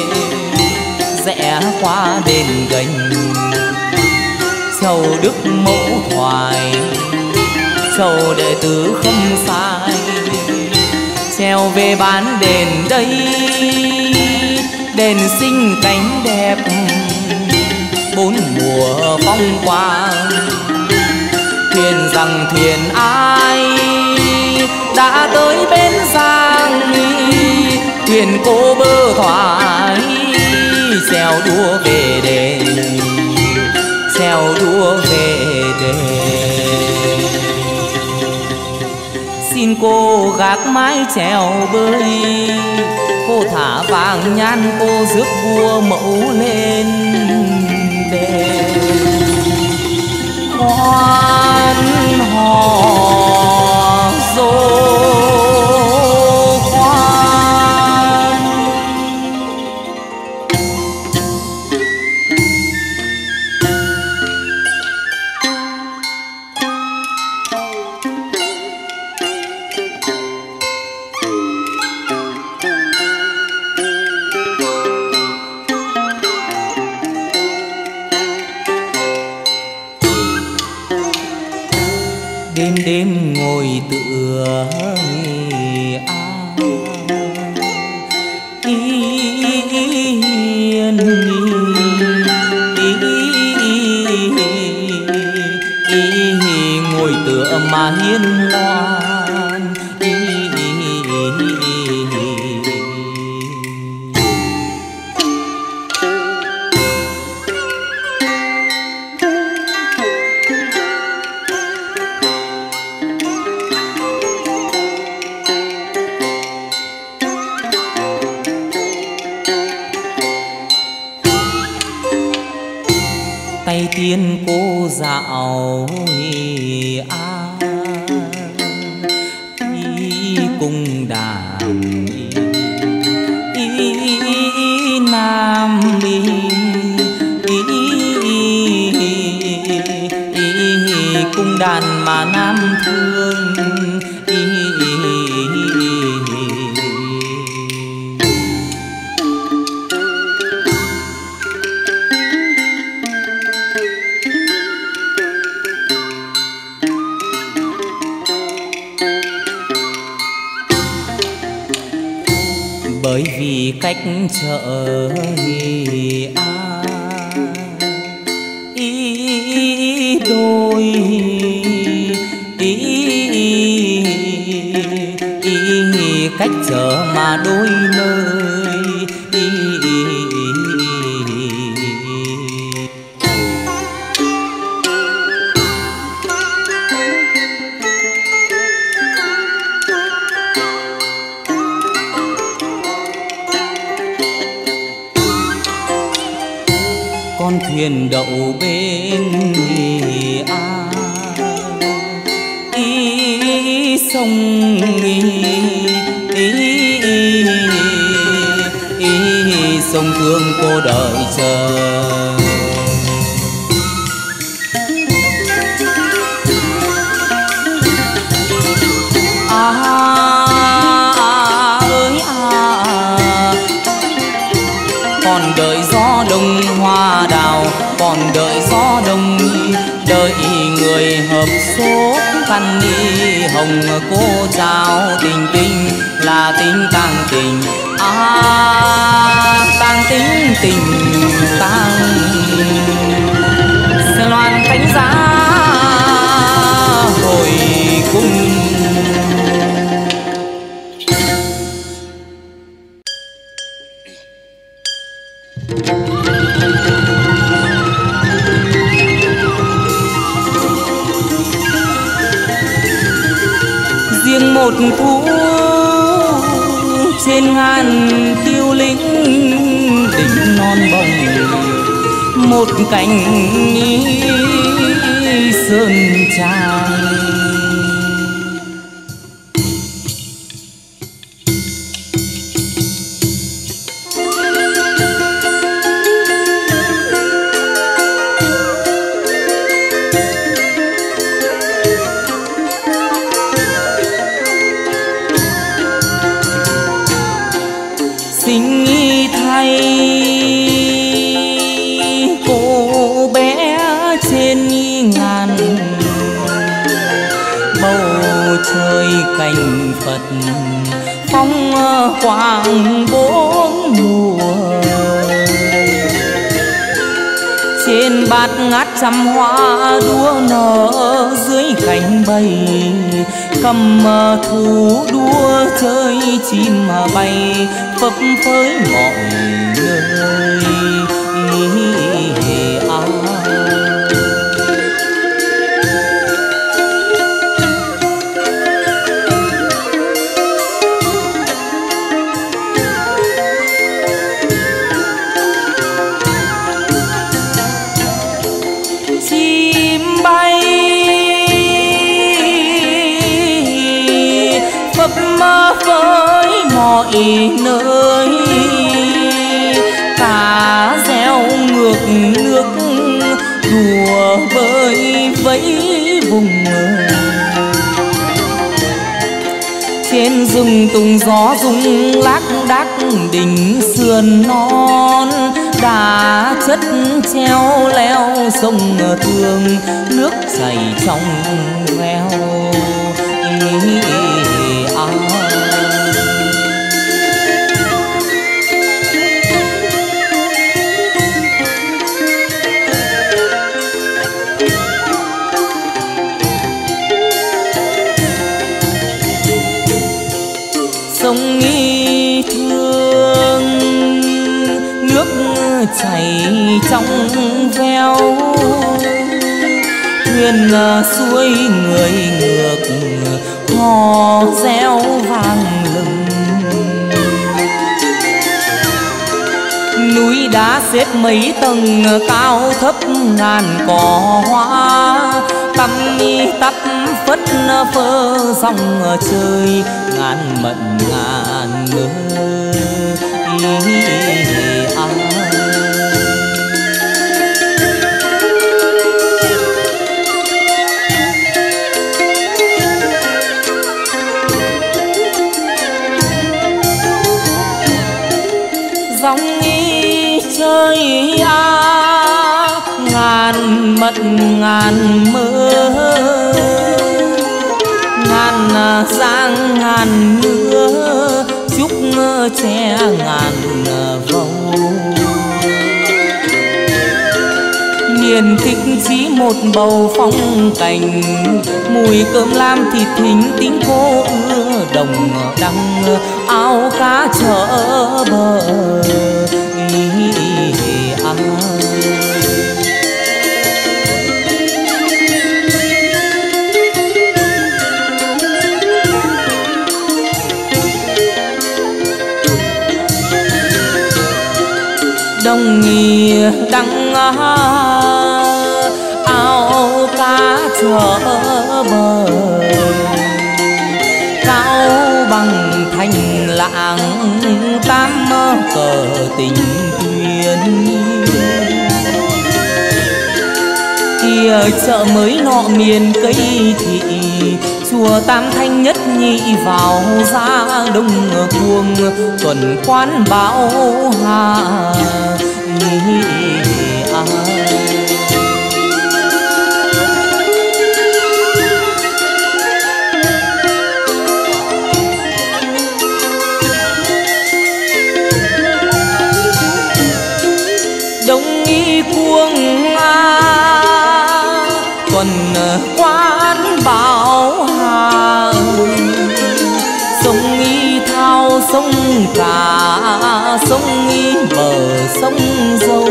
Speaker 1: rẽ qua đền Gành, chầu Đức Mẫu Thoại, chầu Đệ Tử Không Sai, trèo về bán đền đây, đền Sinh Cảnh đẹp, bốn mùa phong quang. Thuyền rằng thuyền ai đã tới bến Giang, thuyền cô bơ thoại, chèo đua về đền, chèo đua về đền. Xin cô gác mái chèo bơi, cô thả vàng nhan, cô rước vua mẫu lên đền. Khoan hò dô khoan, đêm đêm ngồi tựa ao yên, ngồi tựa mà hiên loan. ngày tiên cô dạo a ý cùng đàn ý, ý nam ý, ý, ý, ý cùng đàn mà nam thương ý, ý, ý, bởi vì cách chợ a ý đôi ý, ý cách chợ mà đôi nơi ý, ý, con thuyền đậu bên a ý sông ý, ý, ý, ý sông thương cô đợi chờ à, à ơi à còn đợi gió đông hoa đào còn đợi gió đông đợi người hợp số khăn đi hồng cô chào tình tình là tình tang tình à tang tính tình tang sẽ loan cánh giá hồi cung riêng một thu trên ngàn tiêu linh đỉnh non bồng một cánh sơn trang xin thay cô bé trên ngàn bầu trời cành Phật phong quang bốn mùa trên bát ngát trăm hoa đua nở dưới cánh bay cầm thú đua chơi chim bay phấp phới mọi nơi à. Chim bay phấp mơ với mọi nơi cá reo ngược nước đùa bơi vẫy vùng trên rừng tùng gió rung lác đác đỉnh sườn non đá chất treo leo sông Thương nước chảy trong veo ý, à. Sông nghi thương nước chảy trong veo thuyền xuôi người ngược hò reo vang lừng núi đã xếp mấy tầng cao thấp ngàn cỏ hoa, tăm mi tắp phất phơ dòng trời ngàn mận ngàn mơ. Dòng ý chơi a ngàn mận ngàn mơ, ngàn giang ngàn mưa chúc che ngàn vầu. Miền thích chỉ một bầu phong cảnh, mùi cơm lam thịt thính tính cô ưa đồng đăng áo cá chợ bờ. Đồng nghĩa đăng áo cá chợ bờ, cao bằng thành lạng tám cờ tình duyên. Kia chợ mới nọ miền cây thị, chùa Tam Thanh nhất nhị vào ra đông cuồng, tuần quán bão hà. Đông nghi cuồng a tuần quán bão hà, sông nghi thao sông cả sông nghi bờ sông dâu.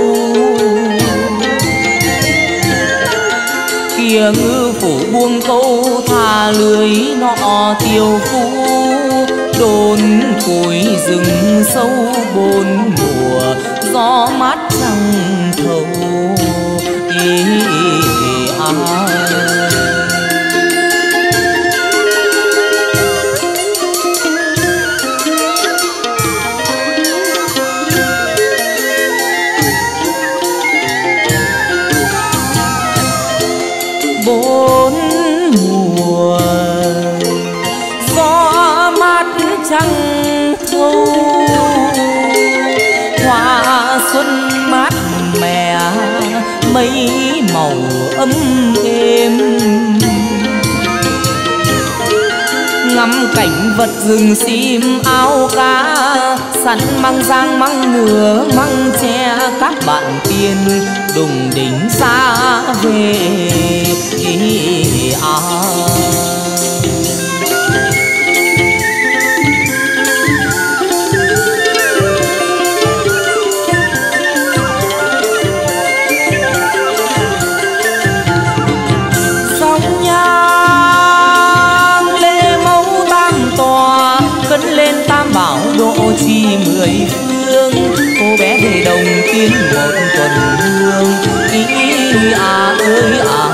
Speaker 1: Kia ngư phủ buông câu thả lưới nọ tiêu phu, đồn cối rừng sâu bốn mùa gió mát trăng thâu. Ý, ý, à. Bốn mùa gió mát trăng thâu, hoa xuân mát mẻ mấy màu ấm êm. Ngắm cảnh vật rừng sim áo cá, sẵn măng giang măng nửa măng tre, các bạn tiên đùng đỉnh xa về. À. Sông Nhang lê mẫu tam tòa, cất lên tam bảo độ trì mười phương. Cô bé về đồng tiên một tuần hương, ý à ơi à.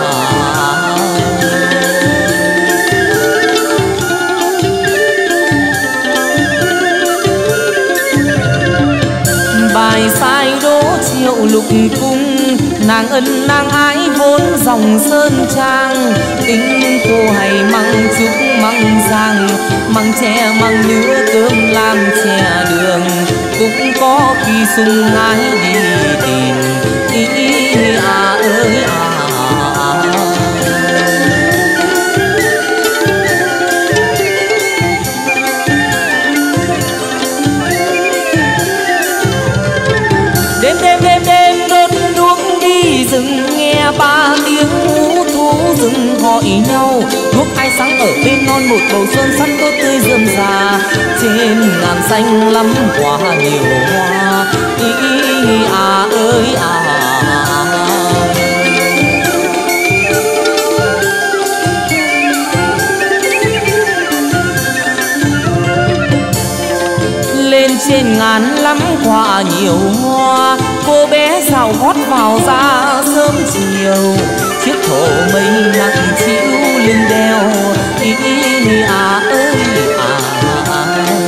Speaker 1: Bài sai đỗ triệu lục cung, nàng ân nàng ái vốn dòng sơn trang. Tính cô hay măng trúc măng giang, măng tre măng lứa cơm làm chè đường. Cũng có khi sung hái đi tìm, ý à ơi à. Đêm đêm đêm đêm đốt đuốc đi rừng, nghe ba tiếng hú thú rừng hỏi nhau. Đuốc ai sáng ở bên non một bầu xuân sắc tốt tươi rơm rà, trên ngàn xanh lắm quả nhiều hoa. Ý à ơi à. Lên trên ngàn ngàn lắm quả nhiều hoa, cô bé dạo gót vào ra sớm chiều, chiếc thổ mây nặng chịu lưng đeo ý, ý à ơi à, à.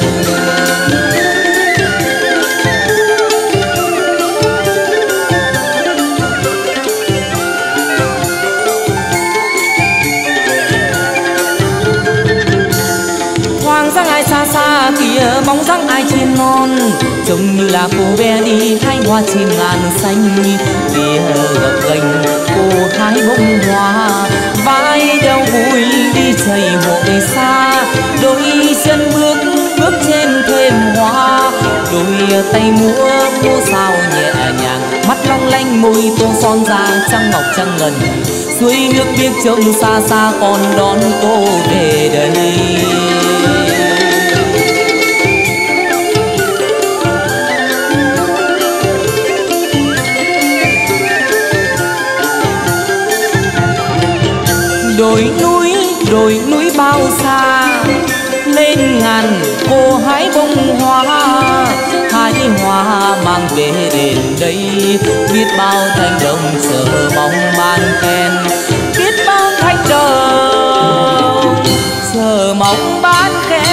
Speaker 1: Thoáng dáng ai xa xa kia, bóng dáng ai trên non, trông như là cô bé đi hái hoa trên ngàn xanh. Kia gập ghềnh cô hái bông hoa, vai đeo vui đi chạy hội xa, đôi chân bước bước trên thềm hoa, đôi tay múa múa sao nhẹ nhàng, mắt long lanh môi tô son da trăng ngọc trăng ngần, suối nước biếc trông xa xa còn đón cô về đây. Đồi núi đồi núi bao xa, lên ngàn cô hái bông hoa, hái hoa mang về đền đây, biết bao thanh đồng chờ mong ban khen, biết bao thanh đồng chờ mong ban khen.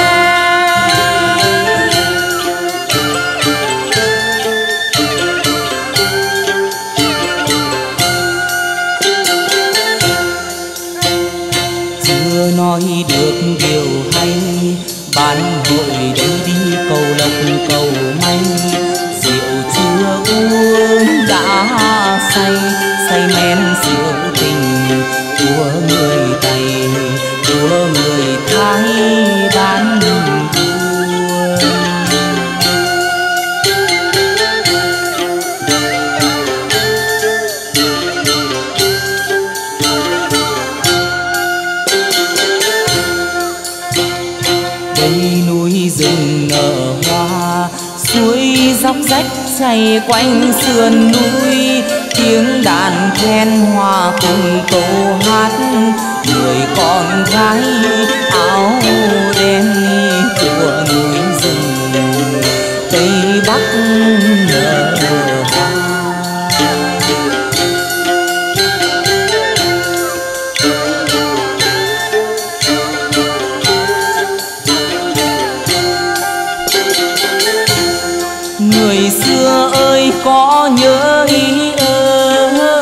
Speaker 1: Chưa nói được điều hay, ban hội đây đi cầu lộc cầu may, rượu chưa uống đã say, say men rượu tình của người Tây, của người Thái bán buôn. Đây núi rừng nở hoa, suối dốc rách chảy quanh sườn núi, tiếng đàn then hòa cùng câu hát, người con gái áo đen của núi rừng Tây Bắc nở hoa. Người xưa ơi có nhớ ý ơi,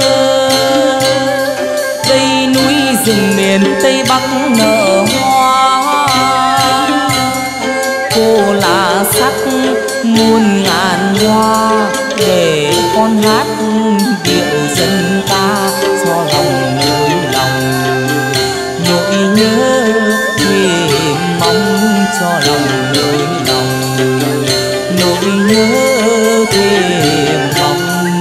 Speaker 1: đây núi rừng miền Tây Bắc nở hoa, cô là sắc muôn ngàn hoa, để con hát điệu dân ca cho lòng nỗi lòng, nỗi nhớ thềm mong cho lòng nỗi lòng, nỗi nhớ thềm mong.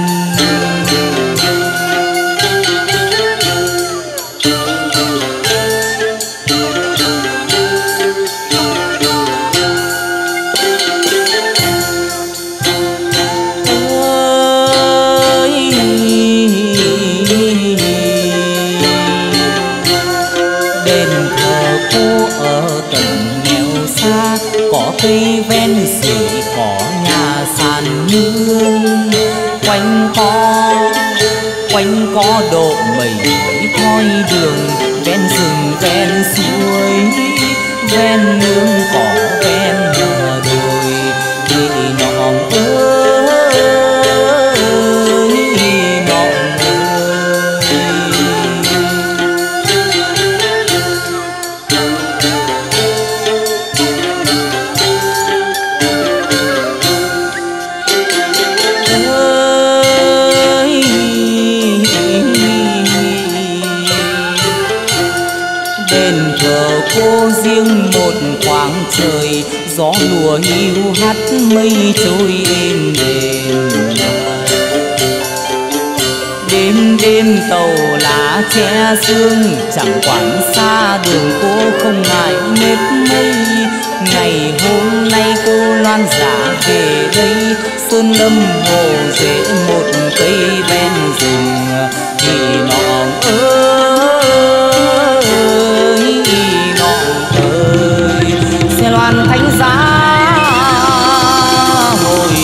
Speaker 1: Ơi đền thờ cô ở tận nghèo xa, có cây ven sưởi có nhà sàn nương, quanh có quanh có độ mây thoi đường, ven rừng ven suối ven nương cỏ ven bờ đồi, đi nọng ơi nọng ơi. Đền thờ cô riêng một khoảng trời, gió lùa hiu hắt mây trôi êm đềm. Đêm đêm tàu lá che sương, chẳng quản xa đường cô không ngại mệt mây. Ngày hôm nay cô loan giả về đây, sơn lâm hồ rễ một cây ven rừng, thì nọ ơi nọ ơi xe loan thánh giá hồi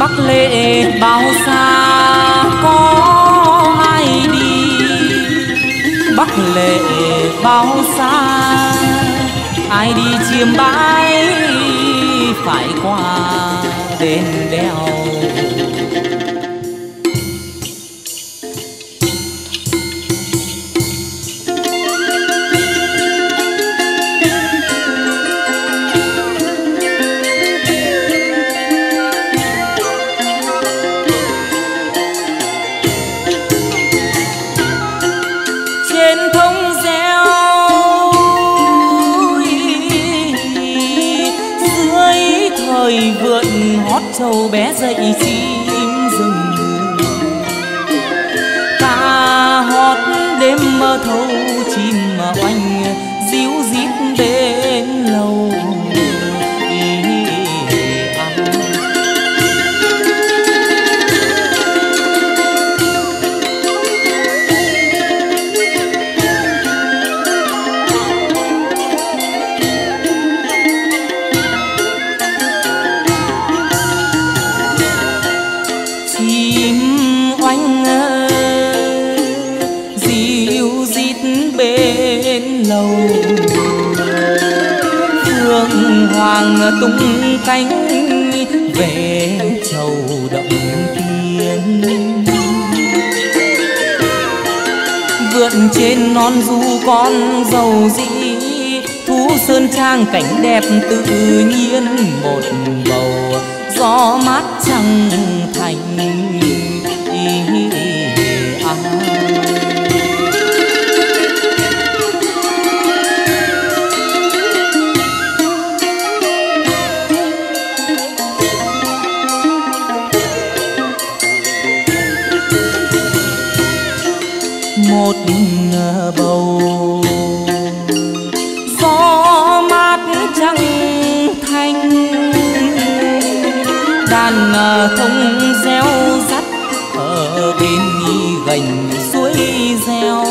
Speaker 1: Bắc lệ bao xa có ai đi, Bắc lệ bao xa ai đi chiêm bái, phải qua đền đèo. Vượn hót trâu bé dậy chim rừng, ca hót đêm mơ thâu chim mà oanh díu dít bên lầu. Phương hoàng tung cánh về châu động tiên, vượn trên non du con dầu dĩ, thú sơn trang cảnh đẹp tự nhiên một bầu gió mát trăng thành à. Một bầu gió mát trăng thanh, đàn thông reo rắt ở bên gành suối reo.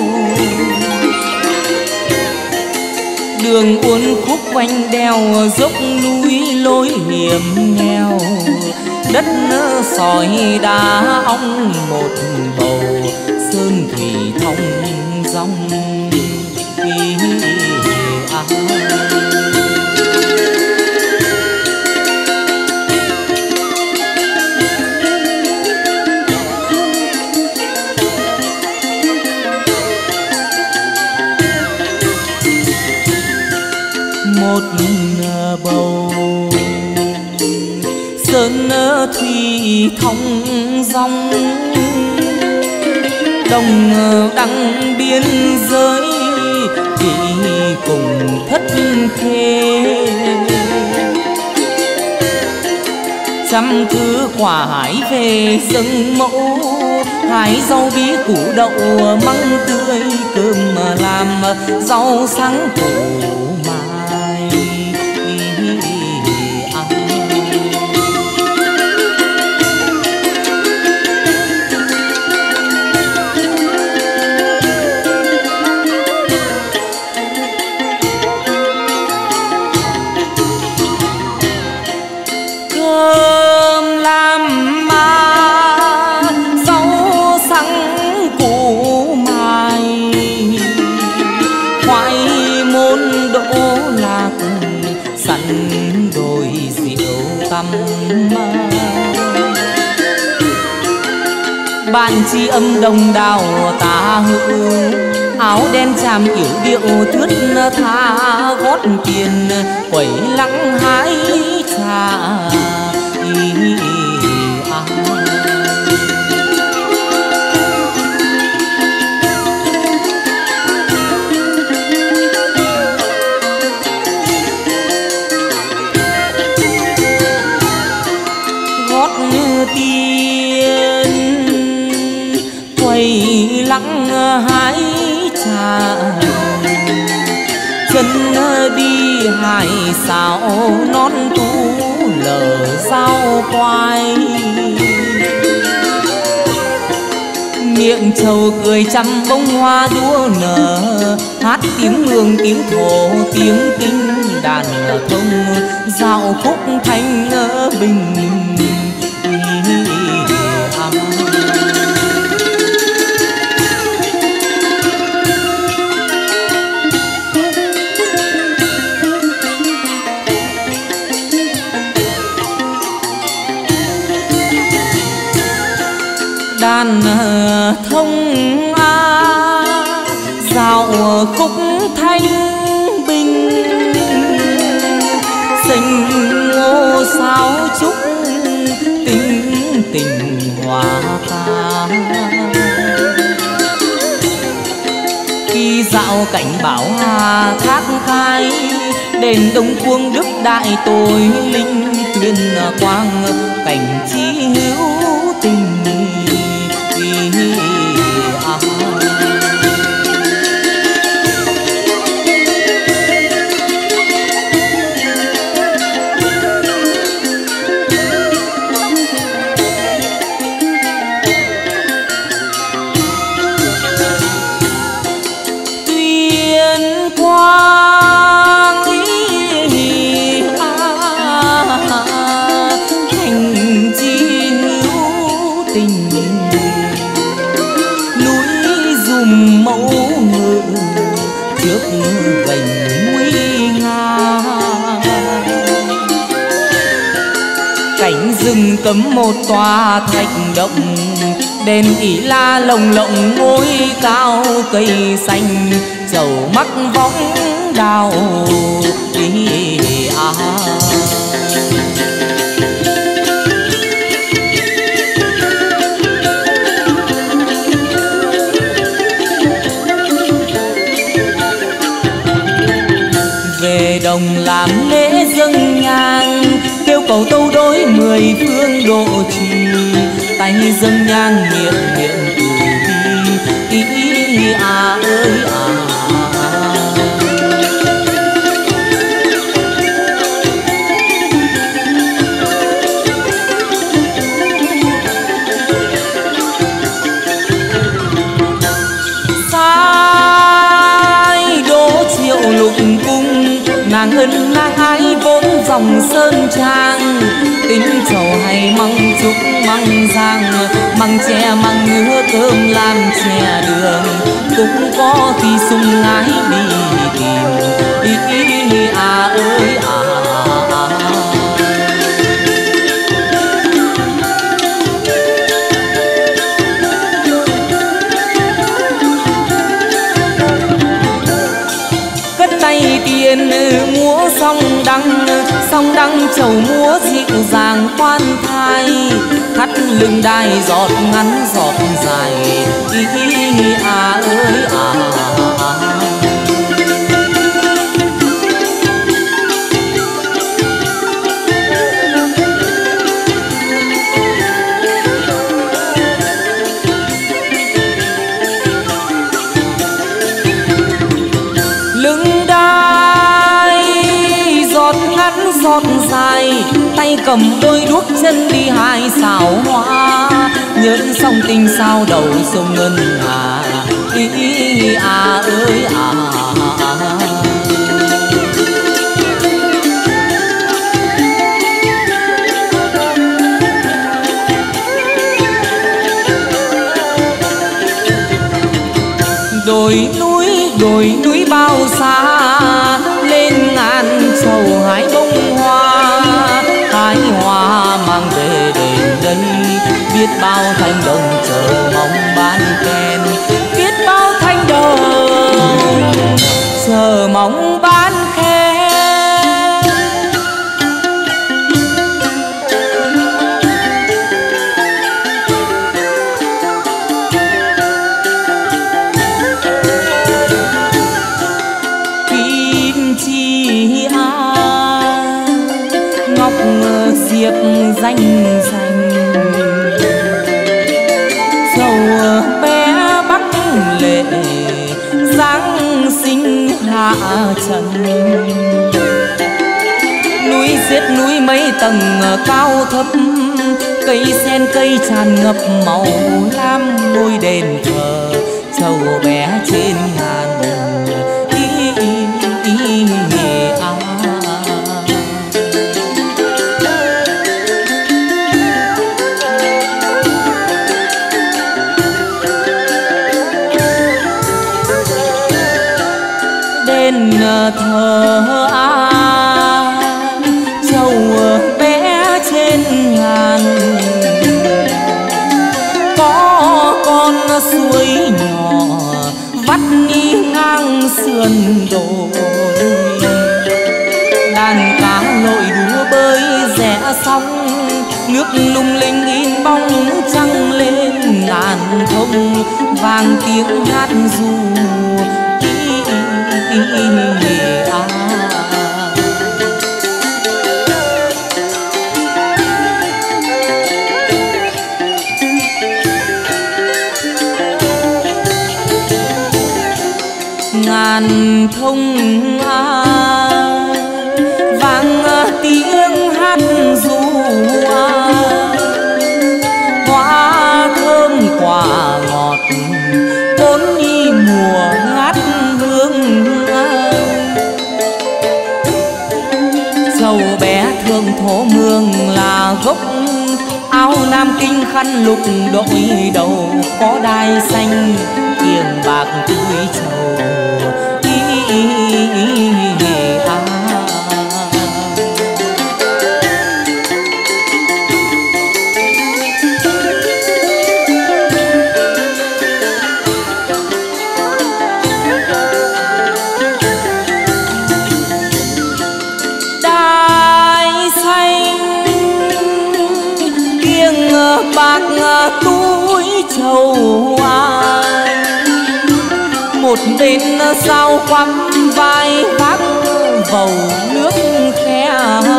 Speaker 1: Đường uốn khúc quanh đèo dốc núi lối hiểm nghèo, đất sỏi đá ong một bầu sơn thủy thông dòng à. Một bầu sơn thủy thông dòng, đồng đăng biên giới vì cùng thất khê. Trăm thứ quả hái về dâng mẫu, hái rau bí củ đậu măng tươi, cơm làm rau sáng củ mai à. Cơm làm mà rau sáng củ mai, khoai môn đỗ lạc sẵn đồi rượu tăm. Bạn tri âm đồng đào tà hữu, áo đen chàm yểu điệu thướt tha gót tiền, quẩy lặng hái trà à. Gót tiền quẩy lặng hái trà, chân đi hải xảo non tú lở sao quay. Miệng trầu cười trăm bông hoa đua nở, hát tiếng mường tiếng thổ tiếng kinh đàn thông, dạo khúc thanh bình. ngàn thông a dạo khúc thanh bình, xanh ngô sao chúc tình tình hoa ca. Khi dạo cảnh bảo hà thác khai, đền đông cuông đức đại tội linh tuyên quang cảnh chi hữu tình à. Tuyên quang ý, à, thành chi hữu tình, núi dùm mẫu ngự trước gành nguy nga. Cảnh rừng cấm một tòa thạch động, đèn ỷ la lồng lộng ngôi cao cây xanh, chầu mắc võng đào ý à. Về đồng làm lễ dâng nhang, kêu cầu tâu đối mười phương độ trì, tay dâng nhang miệng miệng từ bi ý à ơi à. Sai đỗ triệu lục cung, nàng ân nàng ái vốn dòng sơn trang, tính trầu hay măng trúc măng giang, măng chè măng ngứa cơm làm chè đường, cũng có khi sung ngái đi tìm ý, ý à ơi à. Tay tiền múa song đăng, song đăng chầu múa dịu dàng khoan thai, thắt lưng đai giọt ngắn giọt dài ý à ơi à. Giọt dài tay cầm đôi đuốc, chân đi hai xào hoa, nhẫn song tình sao đầu sông ngân hà ý, ý à ơi à. Đồi núi đồi núi bao xa, lên ngàn trầu hái bông hoa, hái hoa mang về đền đây, biết bao thanh đồng chờ mong ban khen, biết bao thanh đồng chờ mong ban khen. Diệp danh danh dầu bé bắc lệ, giáng sinh hạ trần, núi xiết núi mấy tầng cao thấp, cây sen cây tràn ngập màu lam, ngôi đền thờ trầu bé trên ngàn ý, ý, ý, à. Thờ a châu bé trên ngàn, có sườn đồi. Đàn cá lội đúa bơi rẽ sóng, nước lung linh in bóng trăng lên ngàn thông vang tiếng hát ru. Ngàn thông a vang tiếng hát ru, hoa thơm quả ngọt bốn y mùa ngát hương. Dầu bé thương thổ mương là gốc, áo nam kinh khăn lục đội đầu, có đai xanh kiềng bạc tươi trầu. Bạc túi trầu ai, một bên sao quắm vai vác vầu nước khe.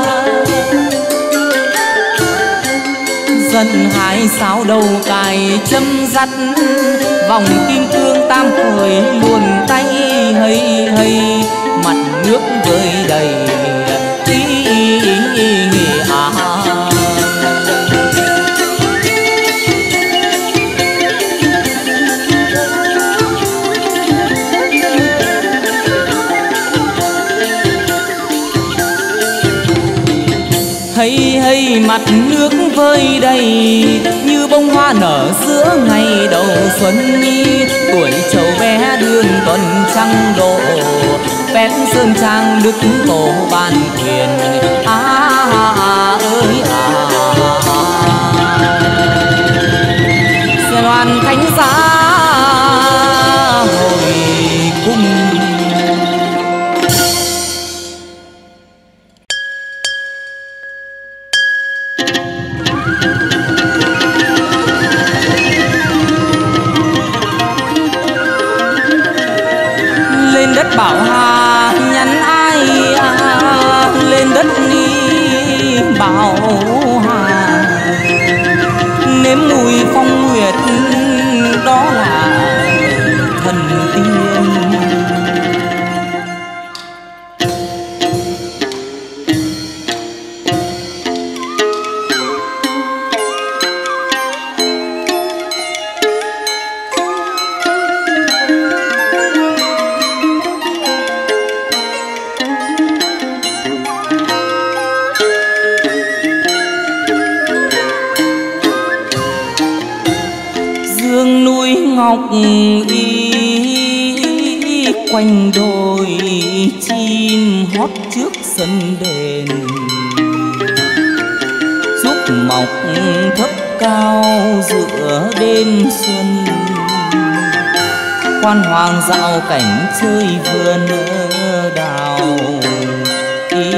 Speaker 1: Dân hái sáo đầu cài châm dắt, vòng kim cương tam khởi luồn tay hây hây, mặt nước vơi đầy à. Hay hay mặt nước vơi đầy như bông hoa nở giữa ngày đầu xuân nhi. Tuổi trầu bé đường tuần trăng độ, vén sơn trang đức tổ ban thuyền. À, à, à ơi à, xe loan thánh giá hồi cung. Đất Bảo Hà nhắn ai à, lên đất đi Bảo Hà, nếm mùi phong nguyệt đó là thần tiên. Ngọc y quanh đồi chim hót trước sân đền, trúc mọc thấp cao giữa đêm xuân. Quan hoàng dạo cảnh chơi vườn đào y.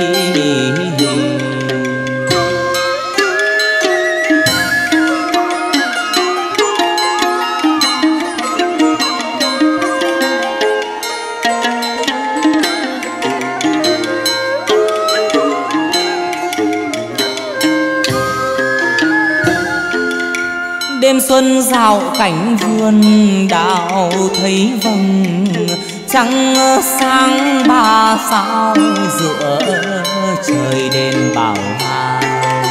Speaker 1: Đêm xuân dạo cảnh vườn đào thấy vầng trăng sáng ba sao giữa trời đền Bảo Hà,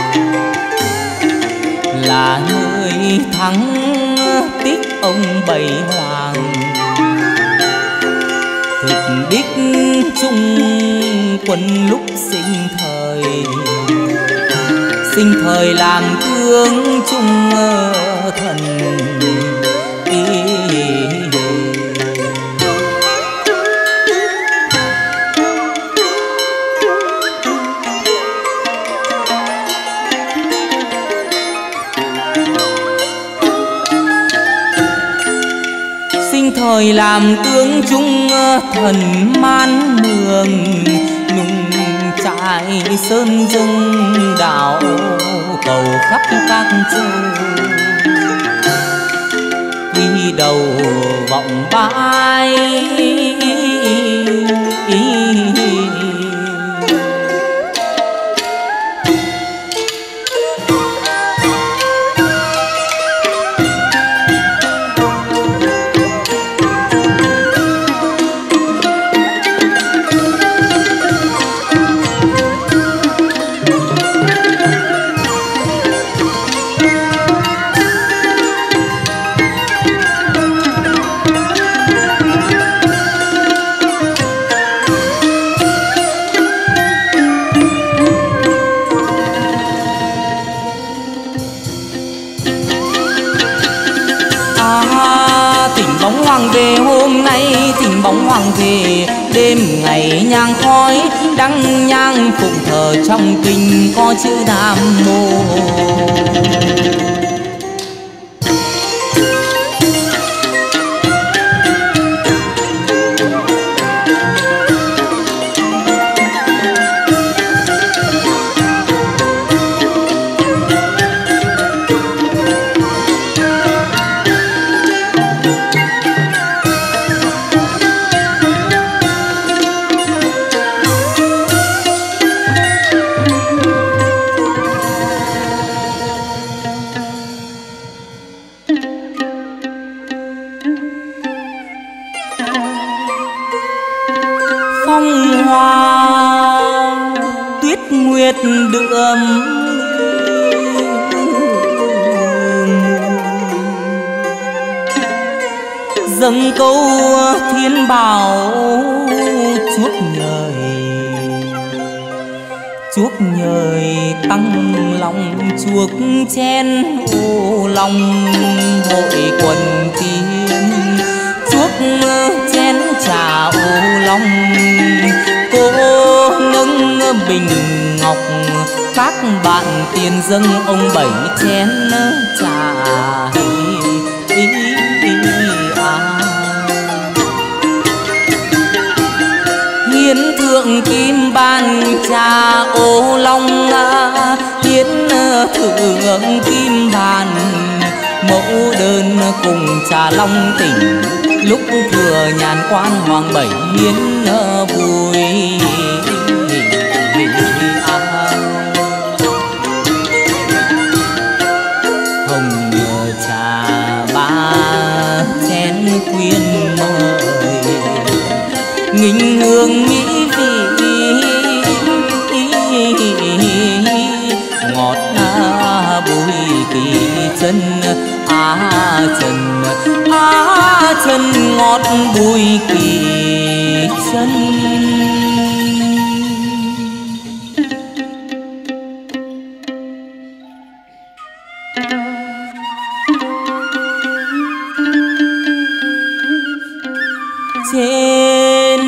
Speaker 1: là nơi thắng tích ông Bảy Hoàng. Thực đích chung quân lúc sinh thời, sinh thời làm tướng chung thần ý. thời làm tướng chung thần man mường, nung trại sơn dâng đảo cầu khắp các châu. Quy đầu vọng bãi về hôm nay tình bóng hoàng về, đêm ngày nhang khói đăng nhang phụng thờ trong kinh có chữ Nam Mô. Phong hoa tuyết nguyệt đượm, dâng câu thiên bảo chuốc nhời, chuốc nhời tăng lòng chuốc chen ô lòng hội quần tiên, chuốc chén trà ô long. Cô nâng bình ngọc các bạn tiền dâng ông bảy chén trà ý, ý, à. Hiến thượng kim ban trà ô long, à. Hiến thượng kim bàn mẫu đơn cùng trà long tỉnh, lúc thừa nhàn quan hoàng bảy hiến vui. Hồng trà ba chén quyên mời, nghinh hương mỹ vị ngọt bùi kỳ chân, á chân á chân ngọt bùi kỳ chân. Trên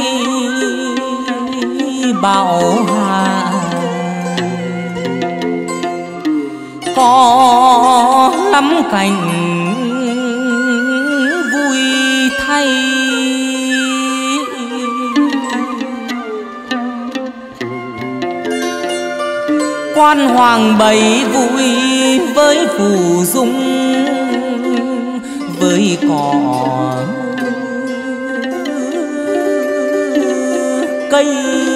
Speaker 1: bảo hà có lắm cảnh vui thay, quan hoàng bảy vui với phù dung, với cỏ cây.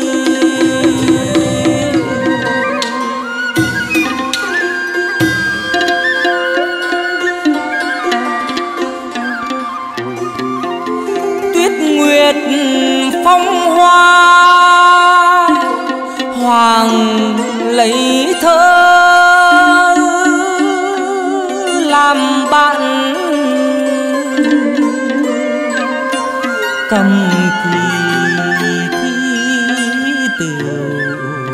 Speaker 1: Tuyết nguyệt phong hoa hoàng lấy thơ làm bạn, cầm kỳ thi tửu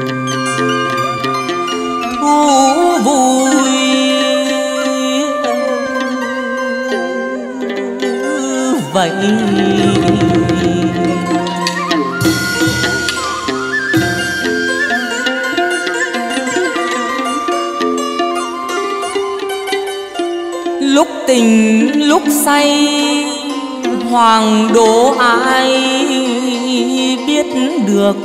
Speaker 1: thu vui vậy. Lúc tình lúc say hoàng đô ai biết được,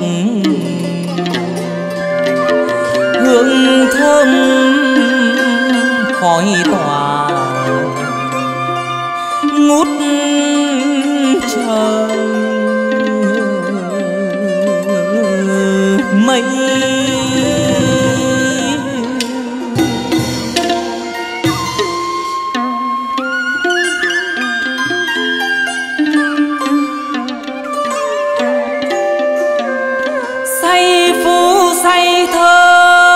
Speaker 1: hương thơm khói tỏa ngút trời mây. Say phú say thơ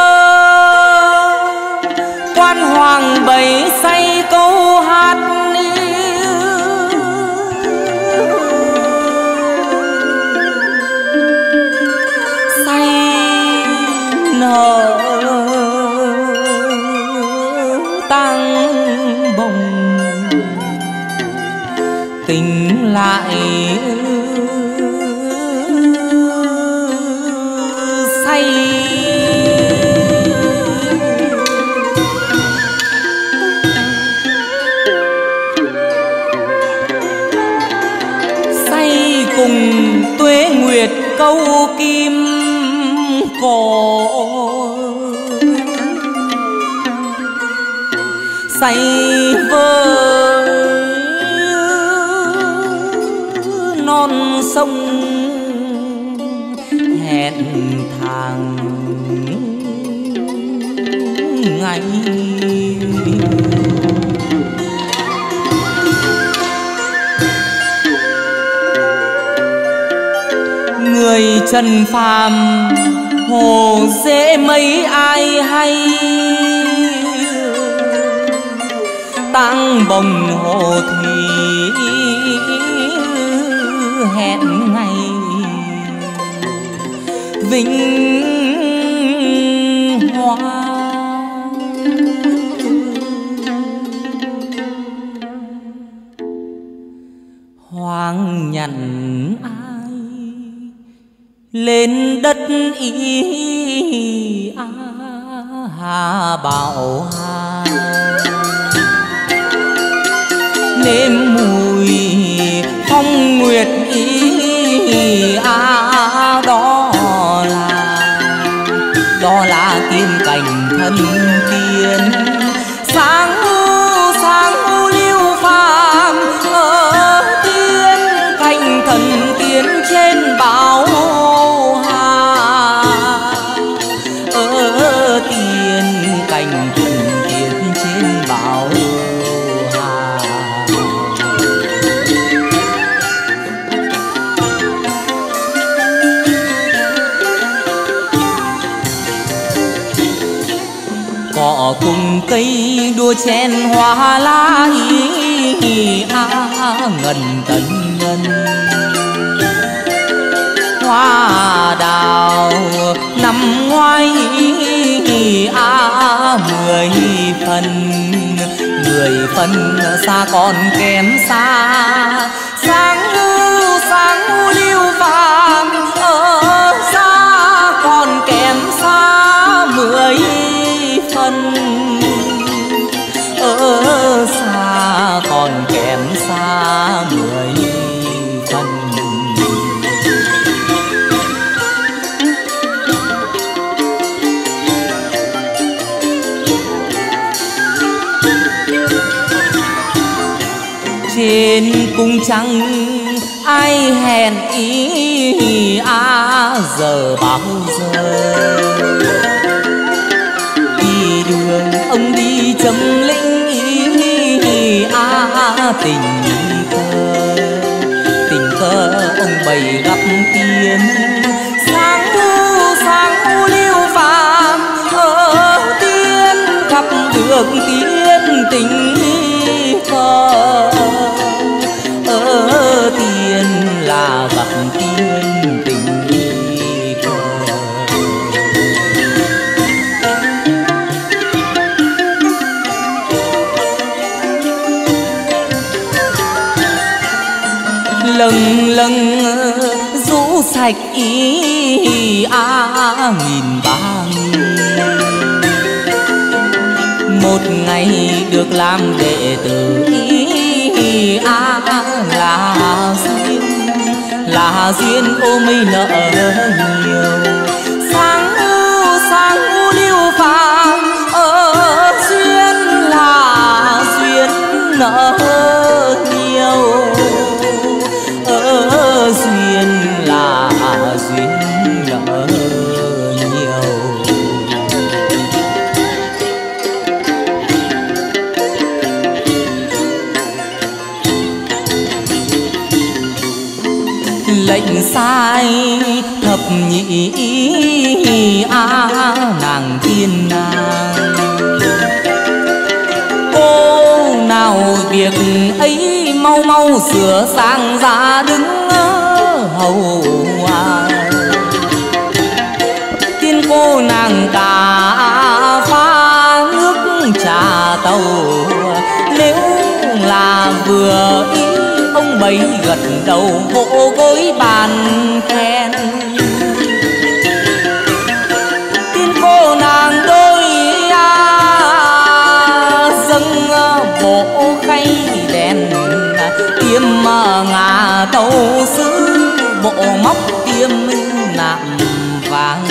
Speaker 1: quan hoàng bày say câu hát, say nở tang bồng, tình lại say. Say cùng tuế nguyệt câu kim cổ, say với non sông hẹn thang ngày. Người trần phàm hồ dễ mấy ai hay, tang bồng hồ thủy hẹn ngày vinh hoa. Hoàng nhận ai lên đất y a hà bảo hà, nếm mùi phong nguyệt y a đó là đó là tiên cảnh thân tiên. Sáng sáng lưu phàm ở tiên cảnh thần tiên trên bảo hà, ở tiên cảnh thần tiên trên bảo hà. Cỏ cùng cây đua chen hoa lá y a ngần tần ngân, hoa đào nằm ngoài a mười phần, mười phần xa còn kém xa. Sáng sáng lưu phàm ở xa còn kém xa mười phần, ở xa còn kém xa mười phần. Trên cung trăng ai hẹn ý a giờ bao giờ, đi đường ông đi chấm lĩnh ý a tình cờ, tình cờ ông bày gặp tiên. Sáng u sáng u lưu phàm ở tiên gặp được tiên tình cờ, ở tiên là gặp tiên tình cờ. Lâng lâng rũ sạch ý a nghìn ba nghìn, một ngày được làm đệ tử ý à là duyên, là duyên ô mây nợ nhiều. Sáng u sáng u liêu phàm ở duyên là duyên nợ nhiều, ở duyên là duyên nợ nhiều. Lệnh sai thập nhị a nàng tiên nàng, cô nào việc ấy mau mau sửa sang ra đứng hầu à. Tiên cô nàng cả pha nước trà tàu, nếu là vừa ý ông bấy gật đầu vỗ gối bàn khen. Tiên cô nàng đôi à, dâng bộ khay đèn, tiêm ngà tàu sứ bộ móc tiêm nạm vàng.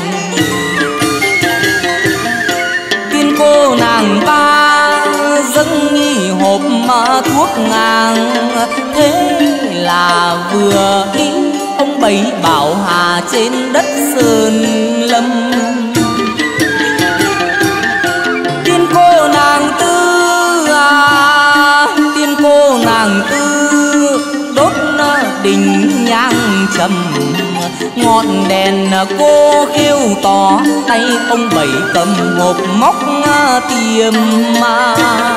Speaker 1: Tiên cô nàng ba dâng nghi hộp thuốc ngang, thế là vừa ý ông bấy bảo hà trên đất sơn lâm. Tiên cô nàng tư à, tiên cô nàng tư đốt đình nhang trầm, ngọn đèn cô kêu tỏ tay ông bảy cầm hộp móc tiêm mà.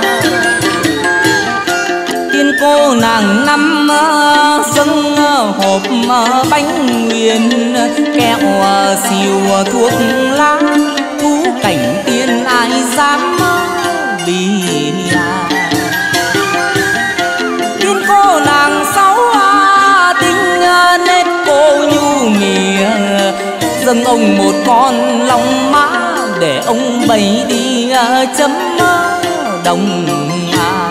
Speaker 1: Tiên cô nàng năm dâng hộp bánh nguyên, kẹo xìu thuốc lá, thú cảnh tiên ai dám đi à. Tiên cô nàng sáu tính nết cô nhu nghĩa, dâng ông một con long mã để ông bày đi chấm đồng à.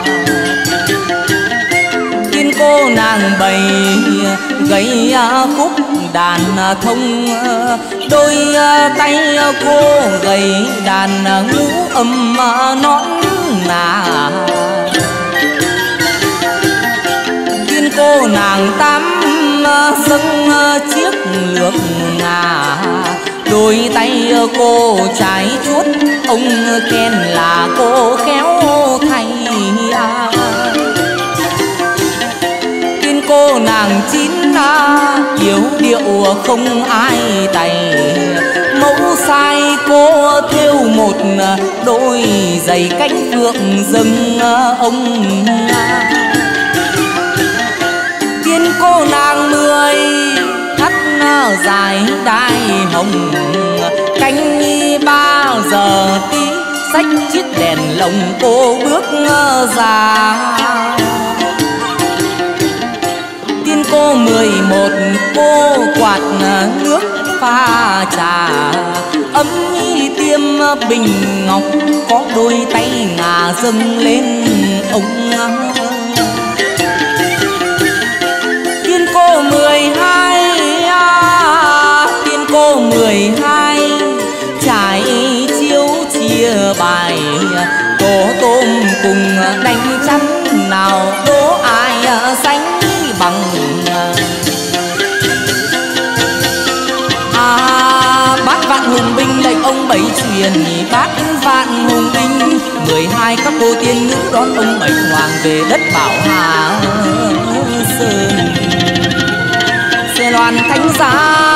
Speaker 1: Tiên cô nàng bày gầy khúc đàn thông, đôi tay cô gầy đàn ngũ âm nón nà. Tiên cô nàng tám dâng chiếc lược ngà, đôi tay cô trái chuốt ông khen là cô khéo thay à. Tiên cô nàng chín yếu điệu không ai tay, mẫu sai cô thêu một đôi giày cánh phượng dâng ông. Tiên cô nàng mười thắt dài đai hồng, canh ba giờ tí xách chiếc đèn lồng cô bước ra. Tiên cô mười một cô quạt nước pha trà, ấm tiêm bình ngọc có đôi tay ngà dâng lên ông. Tiên cô mười hai à, tiên cô mười hai trải chiếu chia bài, tổ tôm cùng đánh chắn nào đố ai sánh bằng à. Bát vạn hùng binh lệnh ông bảy truyền, bát vạn hùng binh mười hai các cô tiên nữ đón ông bảy hoàng về đất Bảo Hà Sơn. Xe loan thánh giá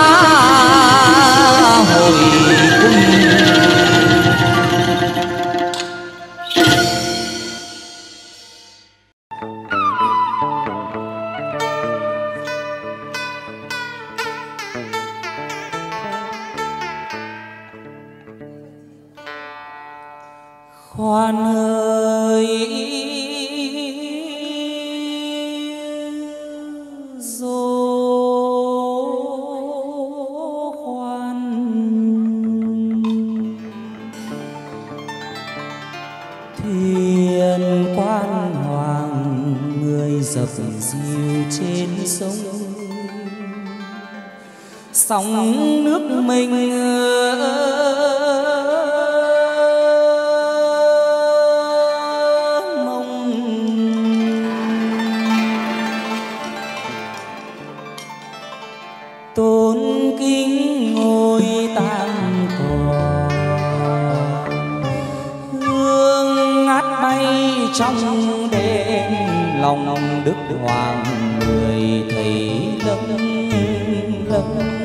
Speaker 1: hồi cung, khoan ơi dô khoan, thuyền quan hoàng dập dìu trên sông, sóng nước mênh mông. Tôn kính ngôi tam tòa, hương ngát bay trong đêm, lòng đức hoàng người thấy lâng lâng.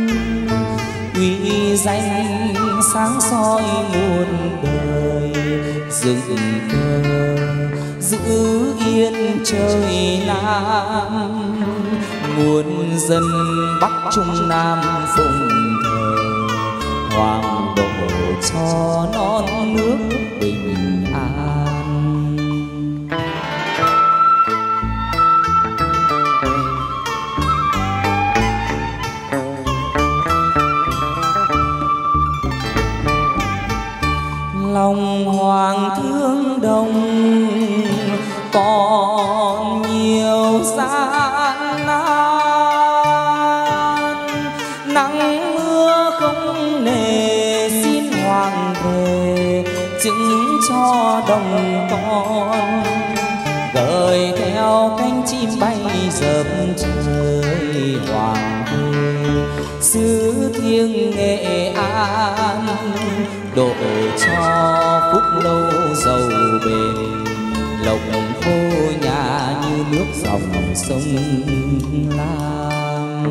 Speaker 1: Uy danh sáng soi muôn đời, dựng cờ giữ yên trời Nam. Muôn dân Bắc Trung Nam phụng thờ, hoàng độ cho non nước bình an. Lòng hoàng thương đồng còn nhiều gian nan, nắng mưa không nề xin hoàng về, chứng cho đồng con gợi theo cánh chim bay dập trời. Hoàng về xứ thiêng Nghệ An, độ cho phúc lâu giàu bền, lộc khô nhà như nước dòng sông Lam.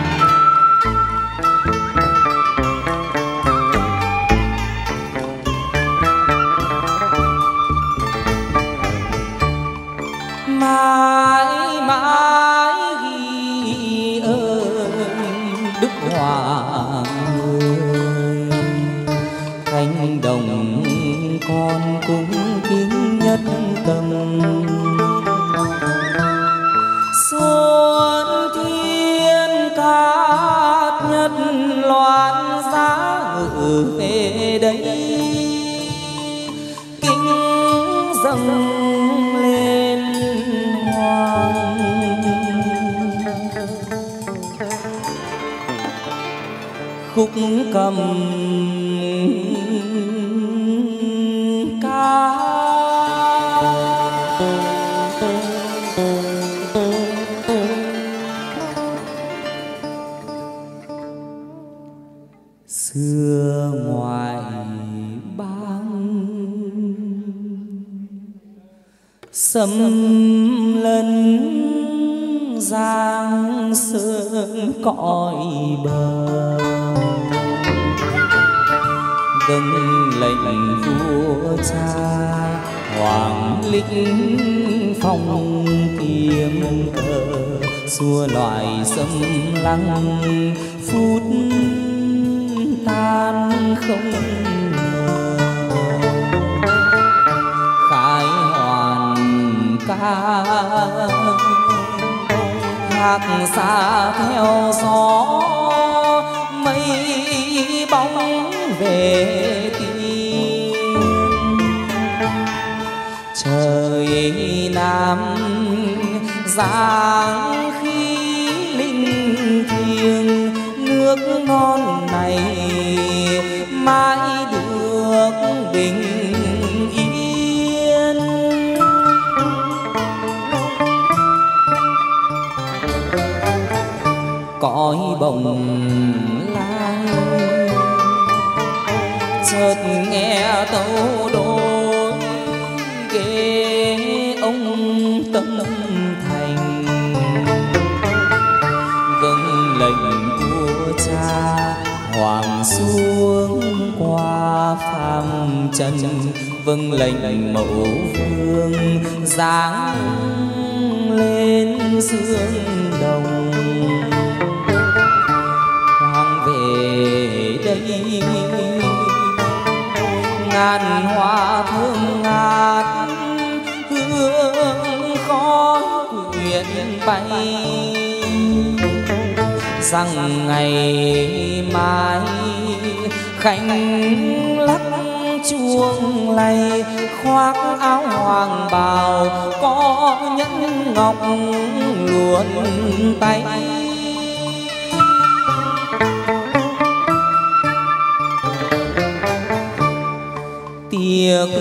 Speaker 1: Mãi mãi ghi ơn đức hoàng ơi, cánh đồng con cũng kính nhất tâm. Xuân thiên cát nhất loan giá ngự về đây, kính dâng lên hoàng. Khúc cầm ca xưa ngoài bang, xâm lấn giang sơn cõi bờ. Vâng lệnh vua cha hoàng lĩnh phong kiếm cờ, xua loài xâm lăng phút tan không ngờ. Khải hoàn ca hát xa theo gió, mây bóng về tiên. Trời Nam giáng khí linh thiêng, nước non này mãi được bình yên. Cõi bồng lai chợt nghe tấu đôi ghế ông tâm thành. Vâng lệnh vua cha hoàng xuống qua phàm trần, vâng lệnh mẫu vương giáng lên dương đồng. Hoàng về đây ngàn hoa thơm ngát, hương khói quyện bay. Rằng ngày mai khánh lắc chuông lay, khoác áo hoàng bào có nhẫn ngọc luồn tay. Tiệc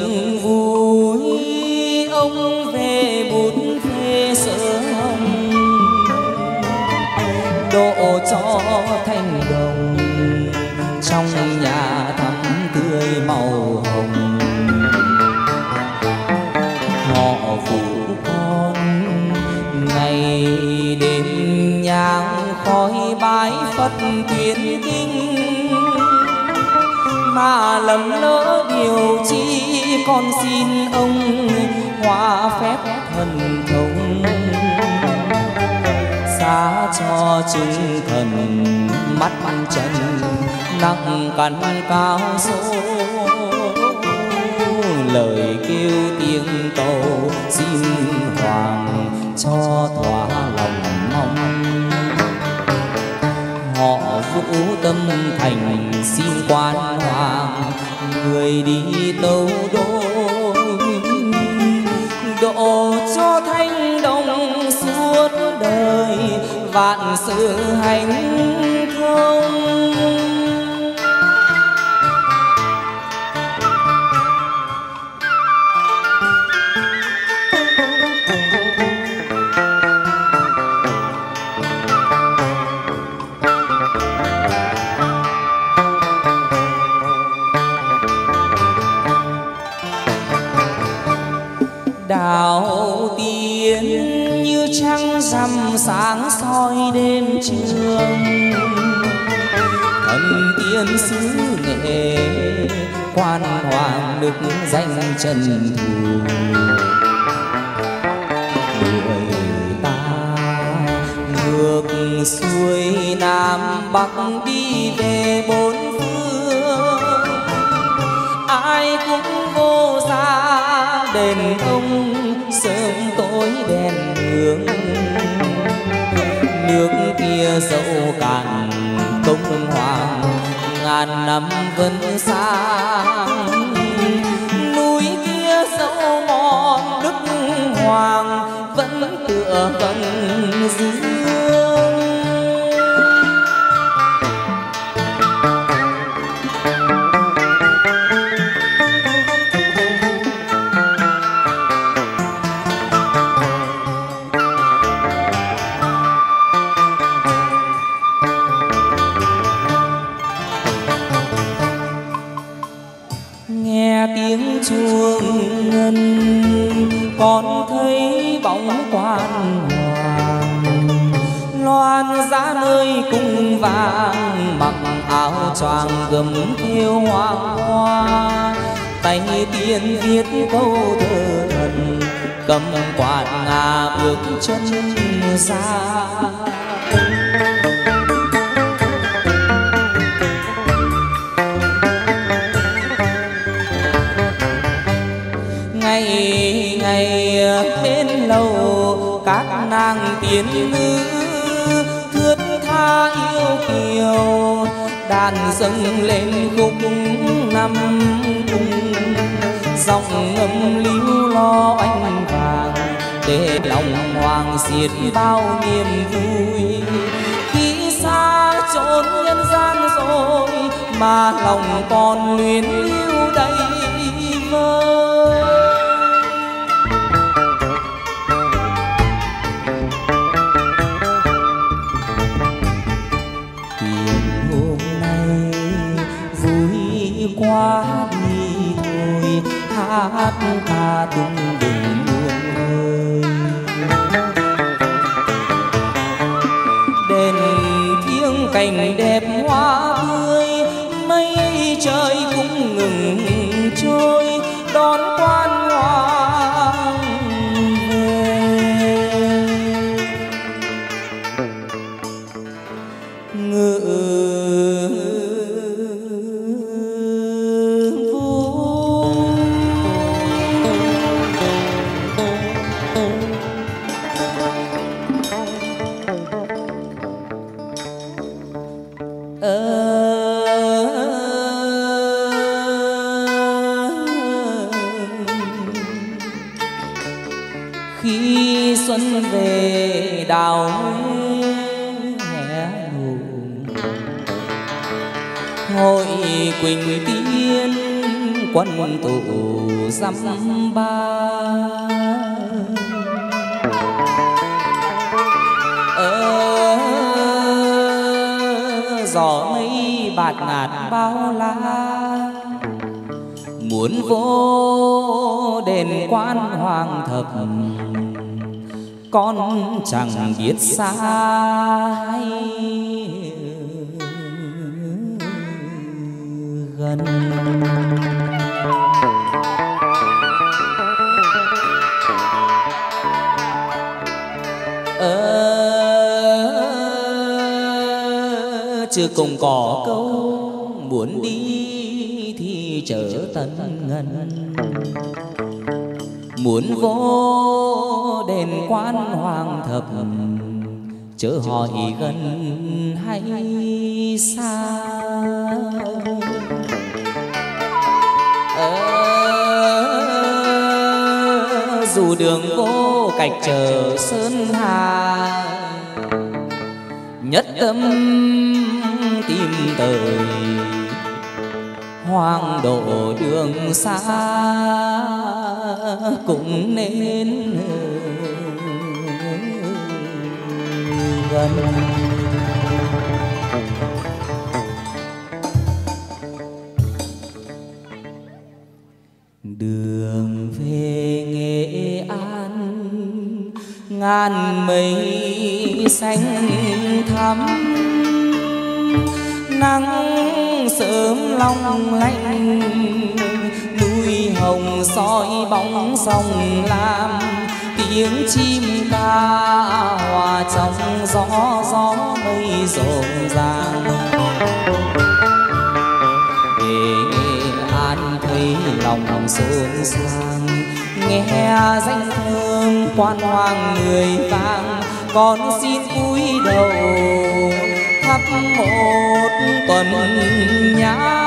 Speaker 1: vui ông về bút phê sớm, độ cho thanh đồng trong nhà thắm tươi màu hồng. Họ phụ con ngày đêm nhang khói bái Phật tuyên kinh, mà lầm lỡ điều chi con xin ông hóa phép thần thông, xá cho chúng thần mắt trần nặng cắn cao số. Lời kêu tiếng tâu xin hoàng cho thỏa lòng mong. Họ vũ tâm thành xin quan hoàng, người đi tâu đôi độ cho thanh đồng suốt đời vạn sự hạnh thông. Đạo tiên như trăng rằm sáng soi đêm trường, thần tiên xứ nghệ quan hoàng đức danh trần thù. Người ta ngược xuôi nam bắc đi về bốn phương, ai cũng vô ra đền ông sớm tối đèn hương. Nước kia dẫu cạn công hoàng ngàn năm vẫn sáng, núi kia dẫu mòn đức hoàng vẫn tựa vầng dương. Tiếng chuông ngân con thấy bóng quan hoàng, loan giá nơi cung vàng mặc áo choàng gấm thêu hoàng hoa. Tay tiên viết câu thơ thần cầm quạt ngà bước chân ra. Ngày ngày bên lầu các nàng tiên nữ thướt tha yêu kiều, đàn dâng lên khúc năm cung, giọng ngâm líu lo oanh vàng để lòng hoàng xiết bao niềm vui. Khi xa chốn nhân gian rồi mà lòng còn luyến lưu đầy vơi. Qua đi thôi hát ca tung đừng buồn ơi. Đền thiêng cảnh đẹp hoa tươi, mây trời cũng ngừng trôi đón quan hoàng về. Ngự khi xuân về đào hè nụ hội quỳnh tiên quân tụ dăm ba ở gió mây bạt ngạt bao la muốn vô đền quan hoàng thập con chẳng biết xa hay gần. Ờ, chưa cùng có câu muốn đi thì chở tân ngân, muốn vô đền quan hoàng thập chớ hỏi gần hay xa. Ờ, dù đường vô cạch chờ sơn hà nhất tâm tìm tới hoàng độ đường xa cũng nên gần. Đường về Nghệ An ngàn mây xanh thắm, nắng sớm long lanh núi hồng soi bóng sông lam, tiếng chim ca hòa trong gió gió mây rộn ràng. Về Nghệ An thấy lòng xôn xang, nghe danh thơm quan hoàng người vang, con xin cúi đầu thắp một tuần nhang.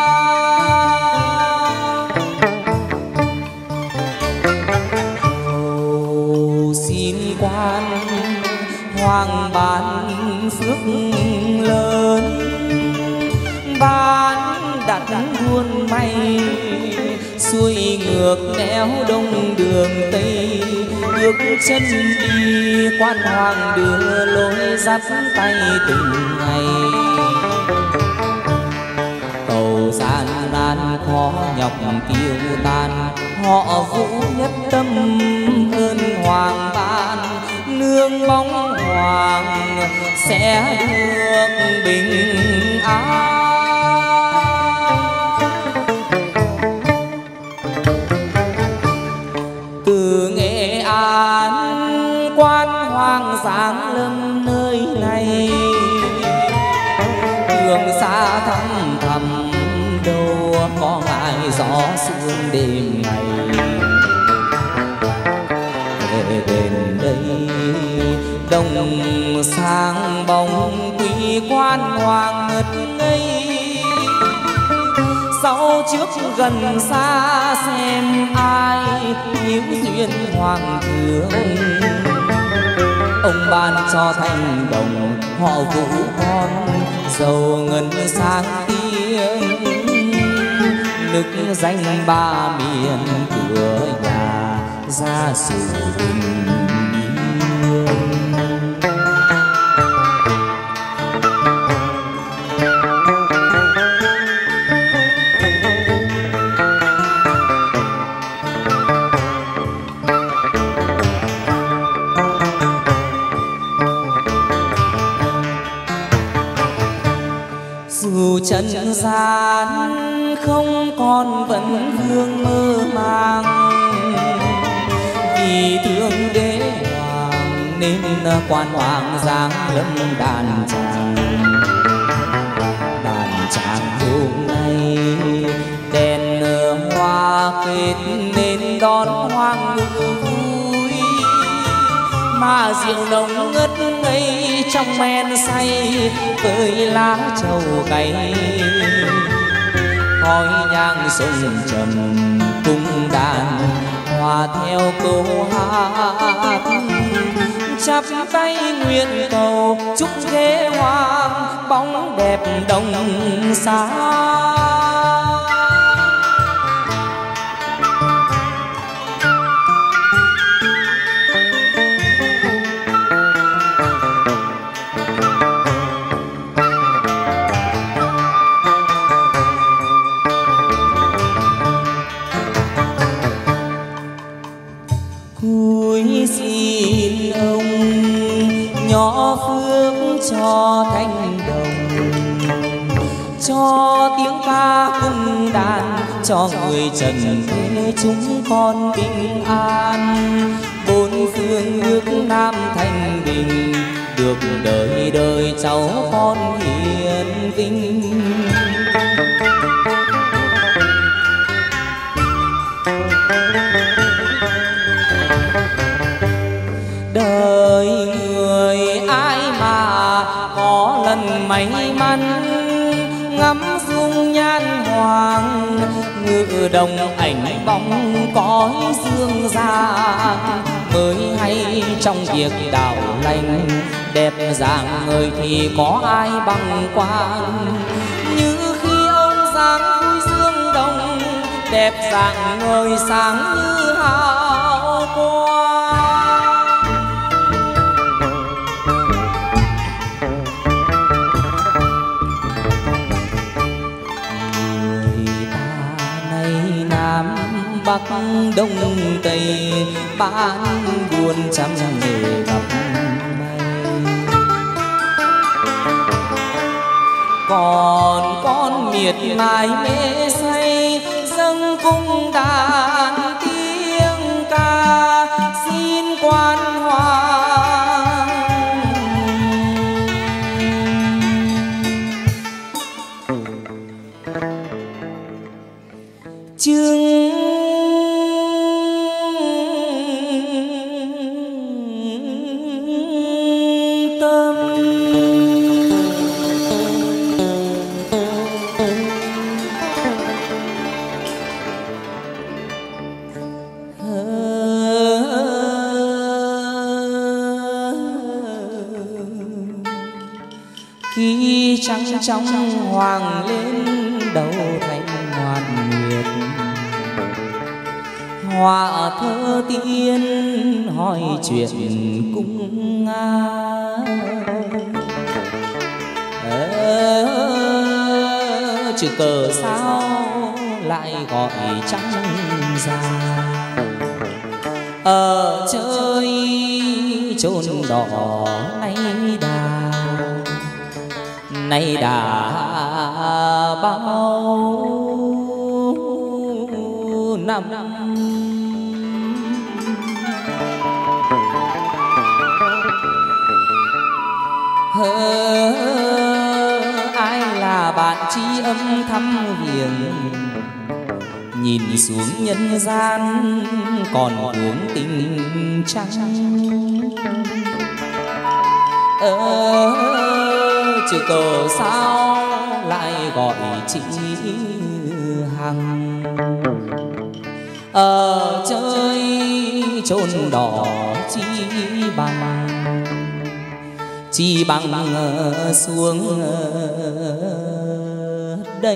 Speaker 1: Cầu xin quan hoàng ban phước lớn, ban đặt buôn may xuôi ngược nẻo đông đường tây, bước chân đi quan hoàng đưa lối dắt tay từng ngày. Cầu gian nan khó nhọc tiêu tan, họ vũ nhất tâm ơn hoàng ban, nương bóng hoàng sẽ được bình an. Từ Nghệ An quan hoàng giáng lâm nơi này, đường xa thăm thầm đâu có ngại gió sương đêm ngày. Về đến đây đông sang bóng quý quan hoàng ngất ngây, sau trước gần xa xem ai hiếu duyên hoàng thương. Ông ban cho thành đồng họ vũ con, giàu ngân sang tiếng nức danh ba miền, cửa nhà gia sử bình yên. Dù trần gian không còn vẫn vương mơ màng, vì thương đế hoàng nên quan hoàng giáng lâm đàn tràng. Đàn tràng hôm nay đèn hoa kết nên đón hoàng ngự vui, mà rượu nồng ngất ngây trong men say với lá trầu cay. Khói nhang sông trầm cung đàn, hoa hòa theo câu hát, chắp tay nguyện cầu chúc ghế hoàng bóng đẹp đồng xa. Cúi xin ông nhỏ phước cho thanh đồng, cho tiếng ca cung đàn, cho người trần thế chúng con bình an. Bốn phương nước Nam thanh bình, được đời đời cháu con hiền vinh. Đời người ai mà có lần may mắn, ngắm dung nhan hoàng ngự đồng ảnh bóng cõi dương gian. Mới hay trong việc đạo lành, đẹp dạng người thì có ai bằng quan. Như khi ông dáng vui dương đồng, đẹp dạng người sáng như hào quang. Bắc Đông Tây bán buôn trăm nghề gặp may. Còn con miệt mài mê say, dâng cung đàn tiếng ca xin quan hoàng. Chương khi trăng trong hoàng lên đầu thành ngoan nguyệt. Họa thơ tiên hỏi chuyện cung nga, ờ, chữ cờ sao lại gọi trăng già. Ở chơi chốn đỏ nay đà, nay đã bao năm. Hơ ai là bạn tri âm thăm hiền, nhìn xuống nhân gian còn uống tình trăng. Ờ chữ cờ sao lại gọi chị Hằng. Ở chơi chốn đỏ chi bằng, chi bằng xuống đây.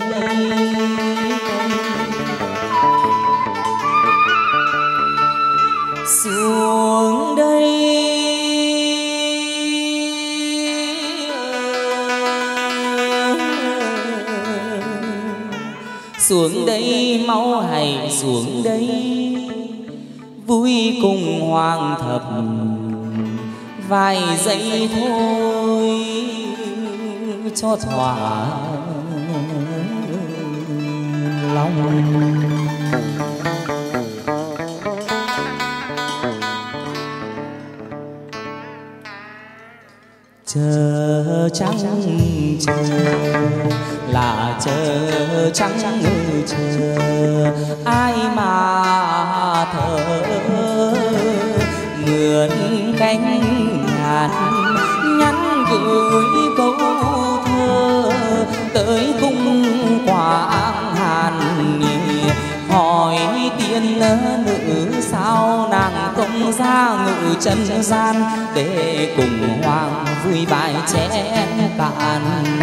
Speaker 1: Xuống đây xuống đây mau hãy xuống đây, vui cùng hoàng thập vài giây thôi cho thỏa lòng. Chờ trăng chờ là chờ trăng chờ, ai mà thở mượn cánh ngàn nhắn gửi câu thơ tới cung Quảng Hàn. Hỏi tiên nữ sao nàng công ra ngự trần gian để cùng hoàng vui bài chén cạn.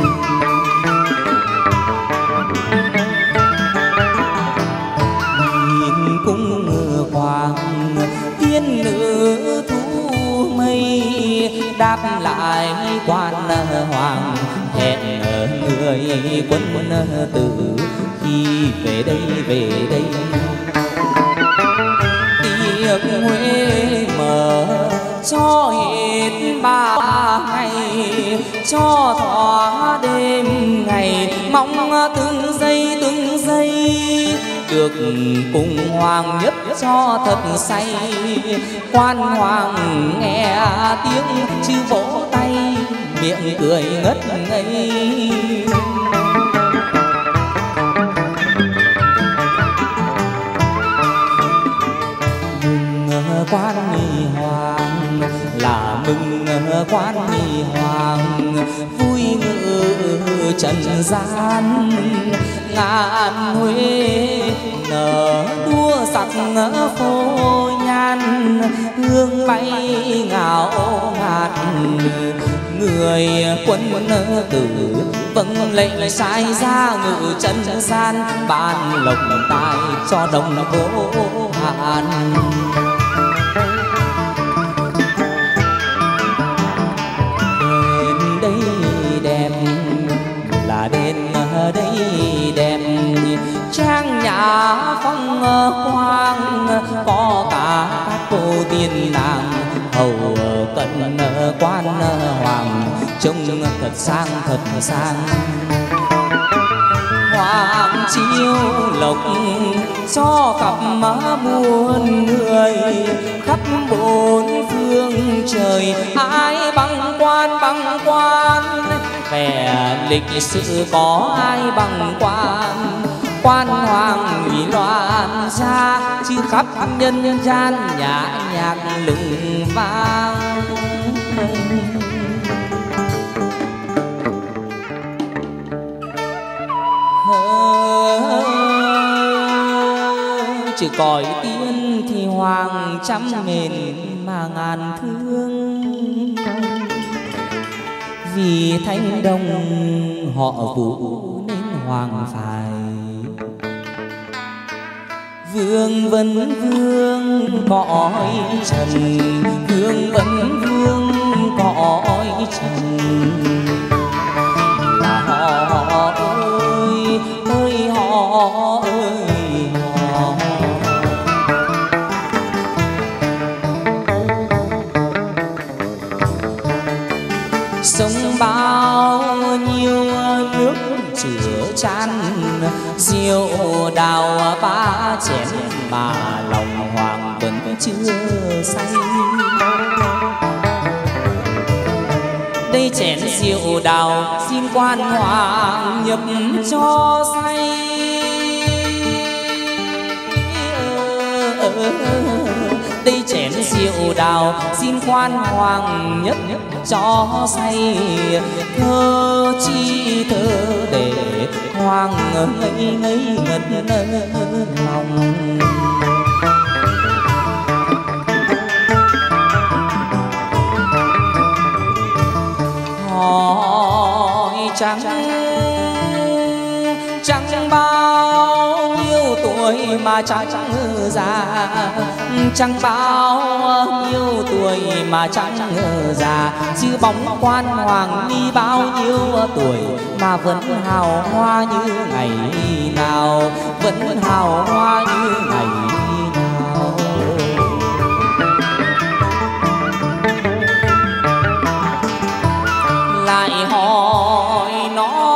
Speaker 1: Nhìn cung hoàng tiên nữ thu mây đáp lại quan hoàng hẹn người quân tử khi về đây về đây. Tiệc Huế mở cho hết ba ngày, cho thỏa đêm ngày mong từng giây từng giây được cùng hoàng nhất cho thật say. Quan hoàng nghe tiếng chư vỗ tay miệng cười ngất ngây. Quan nghi hoàng là mừng quan nghi hoàng vui ngự trần gian. Ngàn Huế nở đua sắc phô nhan hương bay ngào ngạt. Người quân tử vâng lệnh sai ra ngự trần gian ban lộc tài cho đồng vô hạn. Đây đẹp trang nhã phong quang có cả các cô tiên nàng hầu cận quan hoàng trông thật sang thật sang. Hoàng chiêu lộc cho cặp muôn người khắp bốn phương trời ai bằng quan bằng quan. Vẻ lịch sự có ai bằng quan, quan hoàng ủy loạn ra chứ khắp nhân gian nhã nhạc lừng vang. Chứ cõi tiên thì hoàng trăm nghìn mà ngàn thương. Vì thanh đồng họ Vũ nên hoàng phải vương vấn vương cõi trần, vương vấn vương cõi trần. Là họ ơi ơi họ ơi họ. Sông bao nhiêu nước chứa chan rượu đào ba chén mà lòng hoàng vẫn chưa say. Đây chén rượu đào xin quan hoàng nhập cho say. Đây chén rượu đào xin quan hoàng nhất cho say. Thơ chi thơ để hoàng ngây ngây ngất lòng. Hỏi chẳng chẳng bao nhiêu tuổi mà chẳng già, chẳng bao nhiêu tuổi mà chẳng già. Chứ bóng quan hoàng đi bao nhiêu tuổi mà vẫn hào hoa như ngày nào, vẫn hào hoa như ngày nào. Lại hỏi nó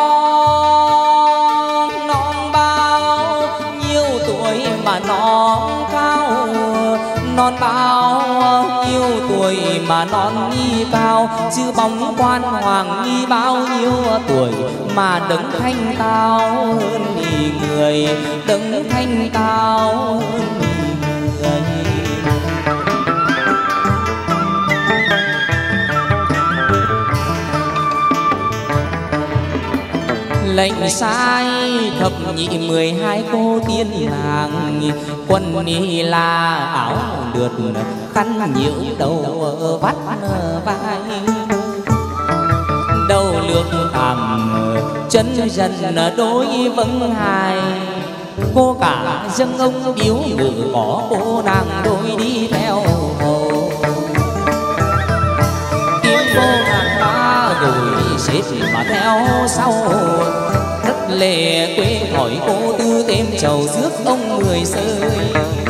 Speaker 1: non bao nhiêu tuổi mà non cao, non bao nhiêu tuổi mà non nghi cao. Chứ bóng quan hoàng nghi bao nhiêu tuổi mà đấng thanh cao hơn nhì người, đấng thanh cao hơn nhì người. Lệnh sai thập nhị mười hai cô tiên nàng, quần ni là áo lượt khăn nhiễu đầu vắt vai, đầu lược tàm chân dần đôi vâng hài. Cô cả dâng ông biếu ngự có cô nàng đôi đi theo hầu. Tiếng cô nàng ta rồi xếp mà theo sau, rất lệ quê hỏi cô tư tên trầu rước ông người rơi.